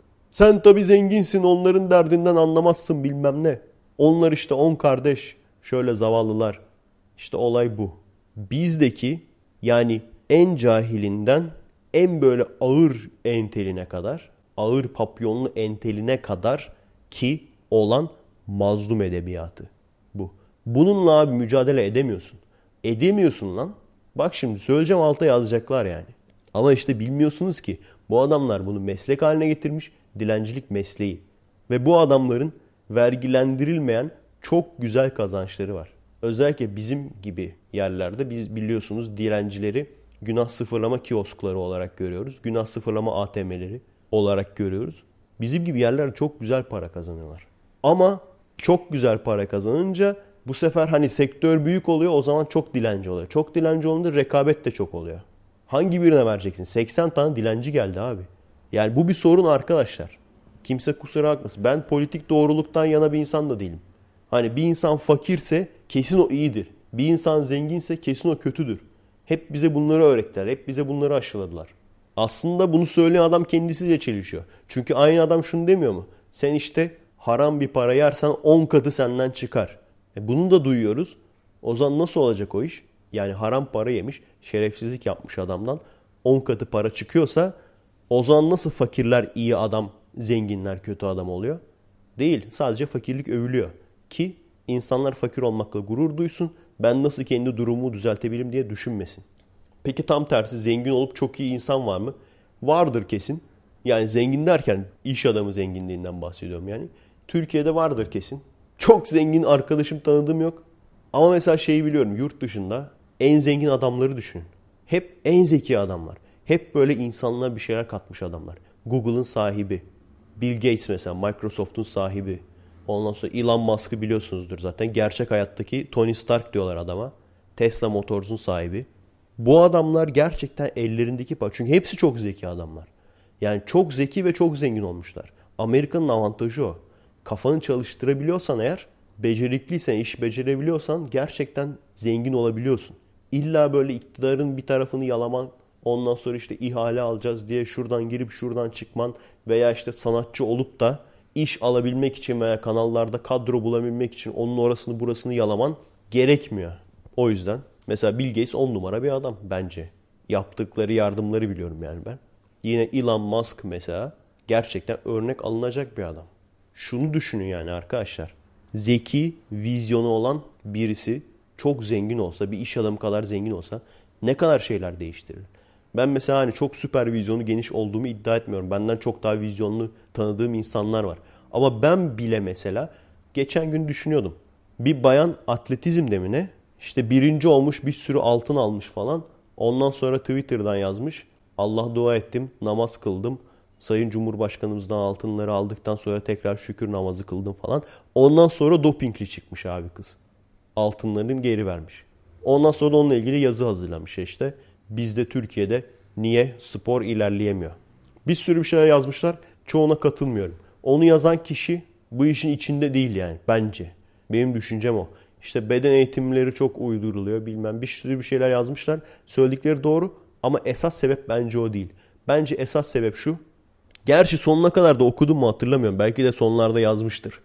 Sen tabii zenginsin, onların derdinden anlamazsın bilmem ne. Onlar işte on kardeş. Şöyle zavallılar. İşte olay bu. Bizdeki, yani en cahilinden en böyle ağır enteline kadar, ağır papyonlu enteline kadar ki olan mazlum edebiyatı bu. Bununla abi mücadele edemiyorsun. Edemiyorsun lan. Bak şimdi söyleyeceğim, alta yazacaklar yani. Ama işte bilmiyorsunuz ki bu adamlar bunu meslek haline getirmiş. Dilencilik mesleği. Ve bu adamların vergilendirilmeyen çok güzel kazançları var. Özellikle bizim gibi yerlerde biz biliyorsunuz dilencileri günah sıfırlama kioskları olarak görüyoruz. Günah sıfırlama A T M'leri olarak görüyoruz. Bizim gibi yerler çok güzel para kazanıyorlar. Ama çok güzel para kazanınca bu sefer hani sektör büyük oluyor, o zaman çok dilenci oluyor. Çok dilenci olunca rekabet de çok oluyor. Hangi birine vereceksin? seksen tane dilenci geldi abi. Yani bu bir sorun arkadaşlar. Kimse kusura bakmasın. Ben politik doğruluktan yana bir insan da değilim. Hani bir insan fakirse kesin o iyidir. Bir insan zenginse kesin o kötüdür. Hep bize bunları öğrettiler. Hep bize bunları aşıladılar. Aslında bunu söyleyen adam kendisiyle çelişiyor. Çünkü aynı adam şunu demiyor mu? Sen işte haram bir para yersen on katı senden çıkar. E bunu da duyuyoruz. O zaman nasıl olacak o iş? Yani haram para yemiş, şerefsizlik yapmış adamdan on katı para çıkıyorsa o zaman nasıl fakirler iyi adam, zenginler kötü adam oluyor? Değil. Sadece fakirlik övülüyor. Ki insanlar fakir olmakla gurur duysun. Ben nasıl kendi durumumu düzeltebilirim diye düşünmesin. Peki tam tersi zengin olup çok iyi insan var mı? Vardır kesin. Yani zengin derken iş adamı zenginliğinden bahsediyorum yani. Türkiye'de vardır kesin. Çok zengin arkadaşım tanıdığım yok. Ama mesela şeyi biliyorum, yurt dışında en zengin adamları düşünün. Hep en zeki adamlar. Hep böyle insanlığa bir şeyler katmış adamlar. Google'ın sahibi. Bill Gates mesela Microsoft'un sahibi. Ondan sonra Elon Musk'ı biliyorsunuzdur zaten. Gerçek hayattaki Tony Stark diyorlar adama. Tesla Motors'un sahibi. Bu adamlar gerçekten ellerindeki para. Çünkü hepsi çok zeki adamlar. Yani çok zeki ve çok zengin olmuşlar. Amerika'nın avantajı o. Kafanı çalıştırabiliyorsan eğer, becerikliysen, iş becerebiliyorsan gerçekten zengin olabiliyorsun. İlla böyle iktidarın bir tarafını yalaman, ondan sonra işte ihale alacağız diye şuradan girip şuradan çıkman veya işte sanatçı olup da iş alabilmek için veya kanallarda kadro bulabilmek için onun orasını burasını yalaman gerekmiyor. O yüzden mesela Bill Gates on numara bir adam bence. Yaptıkları yardımları biliyorum yani ben. Yine Elon Musk mesela gerçekten örnek alınacak bir adam. Şunu düşünün yani arkadaşlar. Zeki, vizyonu olan birisi çok zengin olsa, bir iş adamı kadar zengin olsa ne kadar şeyler değiştirir. Ben mesela hani çok süper vizyonu geniş olduğumu iddia etmiyorum. Benden çok daha vizyonlu tanıdığım insanlar var. Ama ben bile mesela geçen gün düşünüyordum. Bir bayan atletizm demine işte birinci olmuş, bir sürü altın almış falan. Ondan sonra Twitter'dan yazmış. Allah dua ettim, namaz kıldım. Sayın Cumhurbaşkanımızdan altınları aldıktan sonra tekrar şükür namazı kıldım falan. Ondan sonra dopingli çıkmış abi kız. Altınlarını geri vermiş. Ondan sonra da onunla ilgili yazı hazırlamış işte. Bizde Türkiye'de niye spor ilerleyemiyor? Bir sürü bir şeyler yazmışlar. Çoğuna katılmıyorum. Onu yazan kişi bu işin içinde değil yani bence. Benim düşüncem o. İşte beden eğitimleri çok uyduruluyor bilmem. Bir sürü bir şeyler yazmışlar. Söyledikleri doğru ama esas sebep bence o değil. Bence esas sebep şu. Gerçi sonuna kadar da okudum mu hatırlamıyorum. Belki de sonlarda yazmıştır.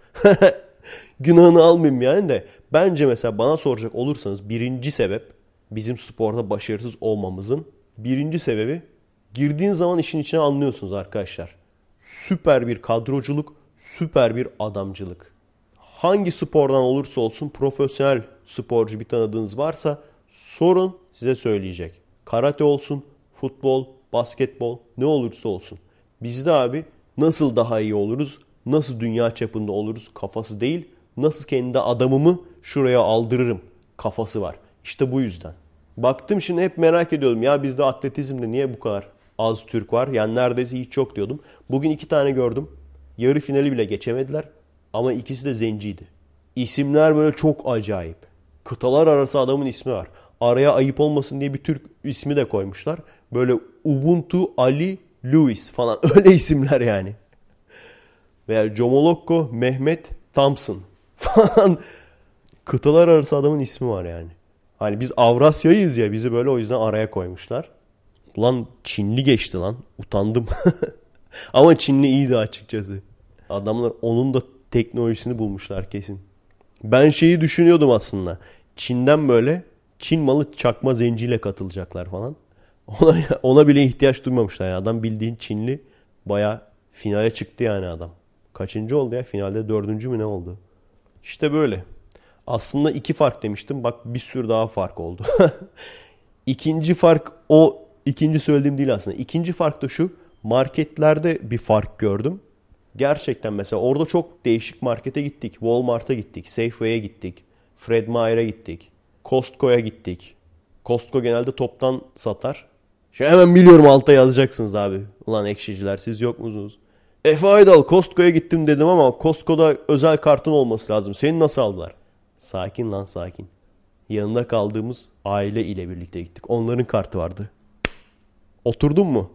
Günahını almayayım yani de. Bence mesela bana soracak olursanız birinci sebep bizim sporda başarısız olmamızın birinci sebebi girdiğin zaman işin içine anlıyorsunuz arkadaşlar. Süper bir kadroculuk, süper bir adamcılık. Hangi spordan olursa olsun profesyonel sporcu bir tanıdığınız varsa sorun size söyleyecek. Karate olsun, futbol, basketbol ne olursa olsun. Bizde abi nasıl daha iyi oluruz, nasıl dünya çapında oluruz kafası değil, nasıl kendi adamımı şuraya aldırırım kafası var. İşte bu yüzden. Baktım şimdi hep merak ediyordum ya bizde atletizmde niye bu kadar az Türk var. Yani neredeyse hiç yok diyordum. Bugün iki tane gördüm. Yarı finali bile geçemediler. Ama ikisi de zenciydi. İsimler böyle çok acayip. Kıtalar arası adamın ismi var. Araya ayıp olmasın diye bir Türk ismi de koymuşlar. Böyle Ubuntu Ali Lewis falan. Öyle isimler yani. Veya Jomolokko Mehmet Thompson falan. Kıtalar arası adamın ismi var yani. Hani biz Avrasya'yız ya, bizi böyle o yüzden araya koymuşlar. Ulan Çinli geçti lan. Utandım. Ama Çinli iyiydi açıkçası. Adamlar onun da teknolojisini bulmuşlar kesin. Ben şeyi düşünüyordum aslında. Çin'den böyle Çin malı çakma zenciyle katılacaklar falan. Ona, ona bile ihtiyaç duymamışlar. Yani adam bildiğin Çinli, baya finale çıktı yani adam. Kaçıncı oldu ya? Finalde dördüncü mü ne oldu? İşte böyle. Aslında iki fark demiştim. Bak bir sürü daha fark oldu. İkinci fark o ikinci söylediğim değil aslında. İkinci fark da şu. Marketlerde bir fark gördüm. Gerçekten mesela orada çok değişik markete gittik. Walmart'a gittik. Safeway'e gittik. Fred Meyer'e gittik. Costco'ya gittik. Costco genelde toptan satar. Şimdi hemen biliyorum alta yazacaksınız abi. Ulan ekşiciler siz yok musunuz? Efe Aydal Costco'ya gittim dedim ama Costco'da özel kartın olması lazım. Seni nasıl aldılar? Sakin lan sakin. Yanında kaldığımız aile ile birlikte gittik. Onların kartı vardı. Oturdun mu?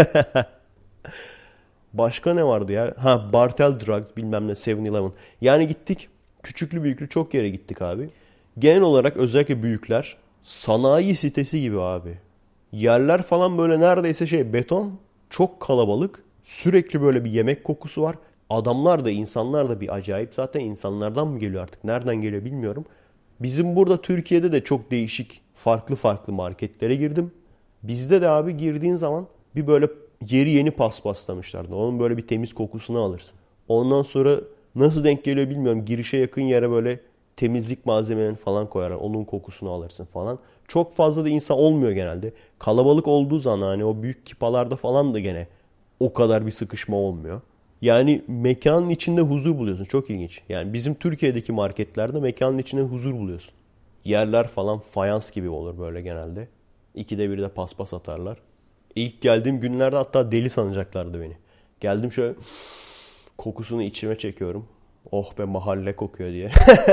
Başka ne vardı ya? Ha Bartel Drugs bilmem ne seven eleven. Yani gittik. Küçüklü büyüklü çok yere gittik abi. Genel olarak özellikle büyükler sanayi sitesi gibi abi. Yerler falan böyle neredeyse şey beton. Çok kalabalık. Sürekli böyle bir yemek kokusu var. Adamlar da insanlar da bir acayip. Zaten insanlardan mı geliyor artık? Nereden geliyor bilmiyorum. Bizim burada Türkiye'de de çok değişik farklı farklı marketlere girdim. Bizde de abi girdiğin zaman bir böyle yeri yeni paspaslamışlardı. Onun böyle bir temiz kokusunu alırsın. Ondan sonra nasıl denk geliyor bilmiyorum. Girişe yakın yere böyle temizlik malzemelerini falan koyarlar. Onun kokusunu alırsın falan. Çok fazla da insan olmuyor genelde. Kalabalık olduğu zaman hani o büyük kipalarda falan da gene o kadar bir sıkışma olmuyor. Yani mekanın içinde huzur buluyorsun. Çok ilginç. Yani bizim Türkiye'deki marketlerde mekanın içinde huzur buluyorsun. Yerler falan fayans gibi olur böyle genelde. İkide bir de paspas atarlar. İlk geldiğim günlerde hatta deli sanacaklardı beni. Geldim şöyle kokusunu içime çekiyorum. Oh be mahalle kokuyor diye.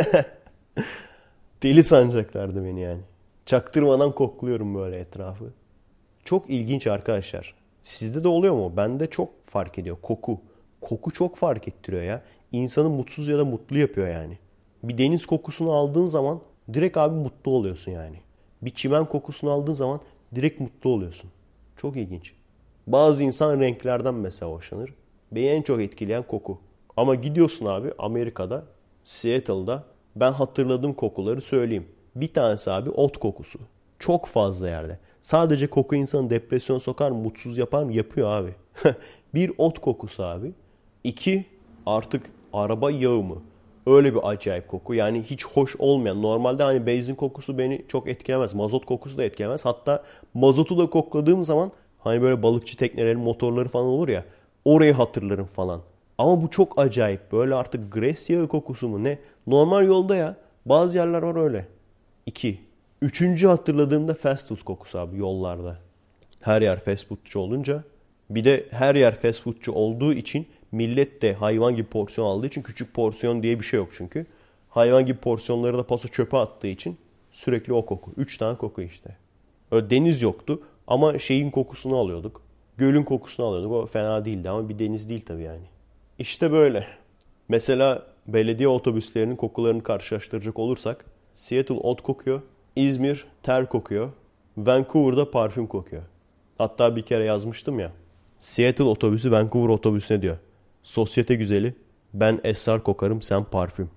Deli sanacaklardı beni yani. Çaktırmadan kokluyorum böyle etrafı. Çok ilginç arkadaşlar. Sizde de oluyor mu? Bende çok fark ediyor. Koku. Koku çok fark ettiriyor ya. İnsanı mutsuz ya da mutlu yapıyor yani. Bir deniz kokusunu aldığın zaman direkt abi mutlu oluyorsun yani. Bir çimen kokusunu aldığın zaman direkt mutlu oluyorsun. Çok ilginç. Bazı insan renklerden mesela hoşlanır. Beni en çok etkileyen koku. Ama gidiyorsun abi Amerika'da, Seattle'da ben hatırladığım kokuları söyleyeyim. Bir tanesi abi ot kokusu. Çok fazla yerde. Sadece koku insanı depresyona sokar mı, mutsuz yapar mı? Yapıyor abi. Bir ot kokusu abi. İki artık araba yağı mı? Öyle bir acayip koku. Yani hiç hoş olmayan. Normalde hani benzin kokusu beni çok etkilemez. Mazot kokusu da etkilemez. Hatta mazotu da kokladığım zaman hani böyle balıkçı teknelerin motorları falan olur ya. Orayı hatırlarım falan. Ama bu çok acayip. Böyle artık gres yağı kokusu mu ne? Normal yolda ya. Bazı yerler var öyle. İki. Üçüncü hatırladığımda fast food kokusu abi yollarda. Her yer fast foodçu olunca. Bir de her yer fast foodçu olduğu için millet de hayvan gibi porsiyon aldığı için küçük porsiyon diye bir şey yok çünkü. Hayvan gibi porsiyonları da paso çöpe attığı için sürekli o koku. Üç tane koku işte. Öyle deniz yoktu ama şeyin kokusunu alıyorduk. Gölün kokusunu alıyorduk. O fena değildi ama bir deniz değil tabii yani. İşte böyle. Mesela belediye otobüslerinin kokularını karşılaştıracak olursak Seattle ot kokuyor. İzmir ter kokuyor. Vancouver'da parfüm kokuyor. Hatta bir kere yazmıştım ya. Seattle otobüsü Vancouver otobüsüne diyor. Sosyete güzeli. Ben esrar kokarım sen parfüm.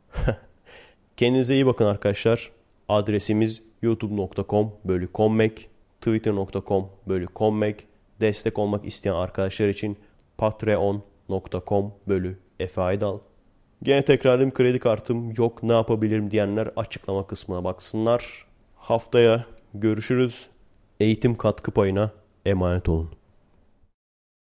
Kendinize iyi bakın arkadaşlar. Adresimiz youtube nokta com bölü kommek, twitter nokta com bölü kommek. Destek olmak isteyen arkadaşlar için patreon nokta com bölü Efe Aydal. Gene tekrarlayayım kredi kartım yok ne yapabilirim diyenler açıklama kısmına baksınlar. Haftaya görüşürüz. Eğitim katkı payına emanet olun.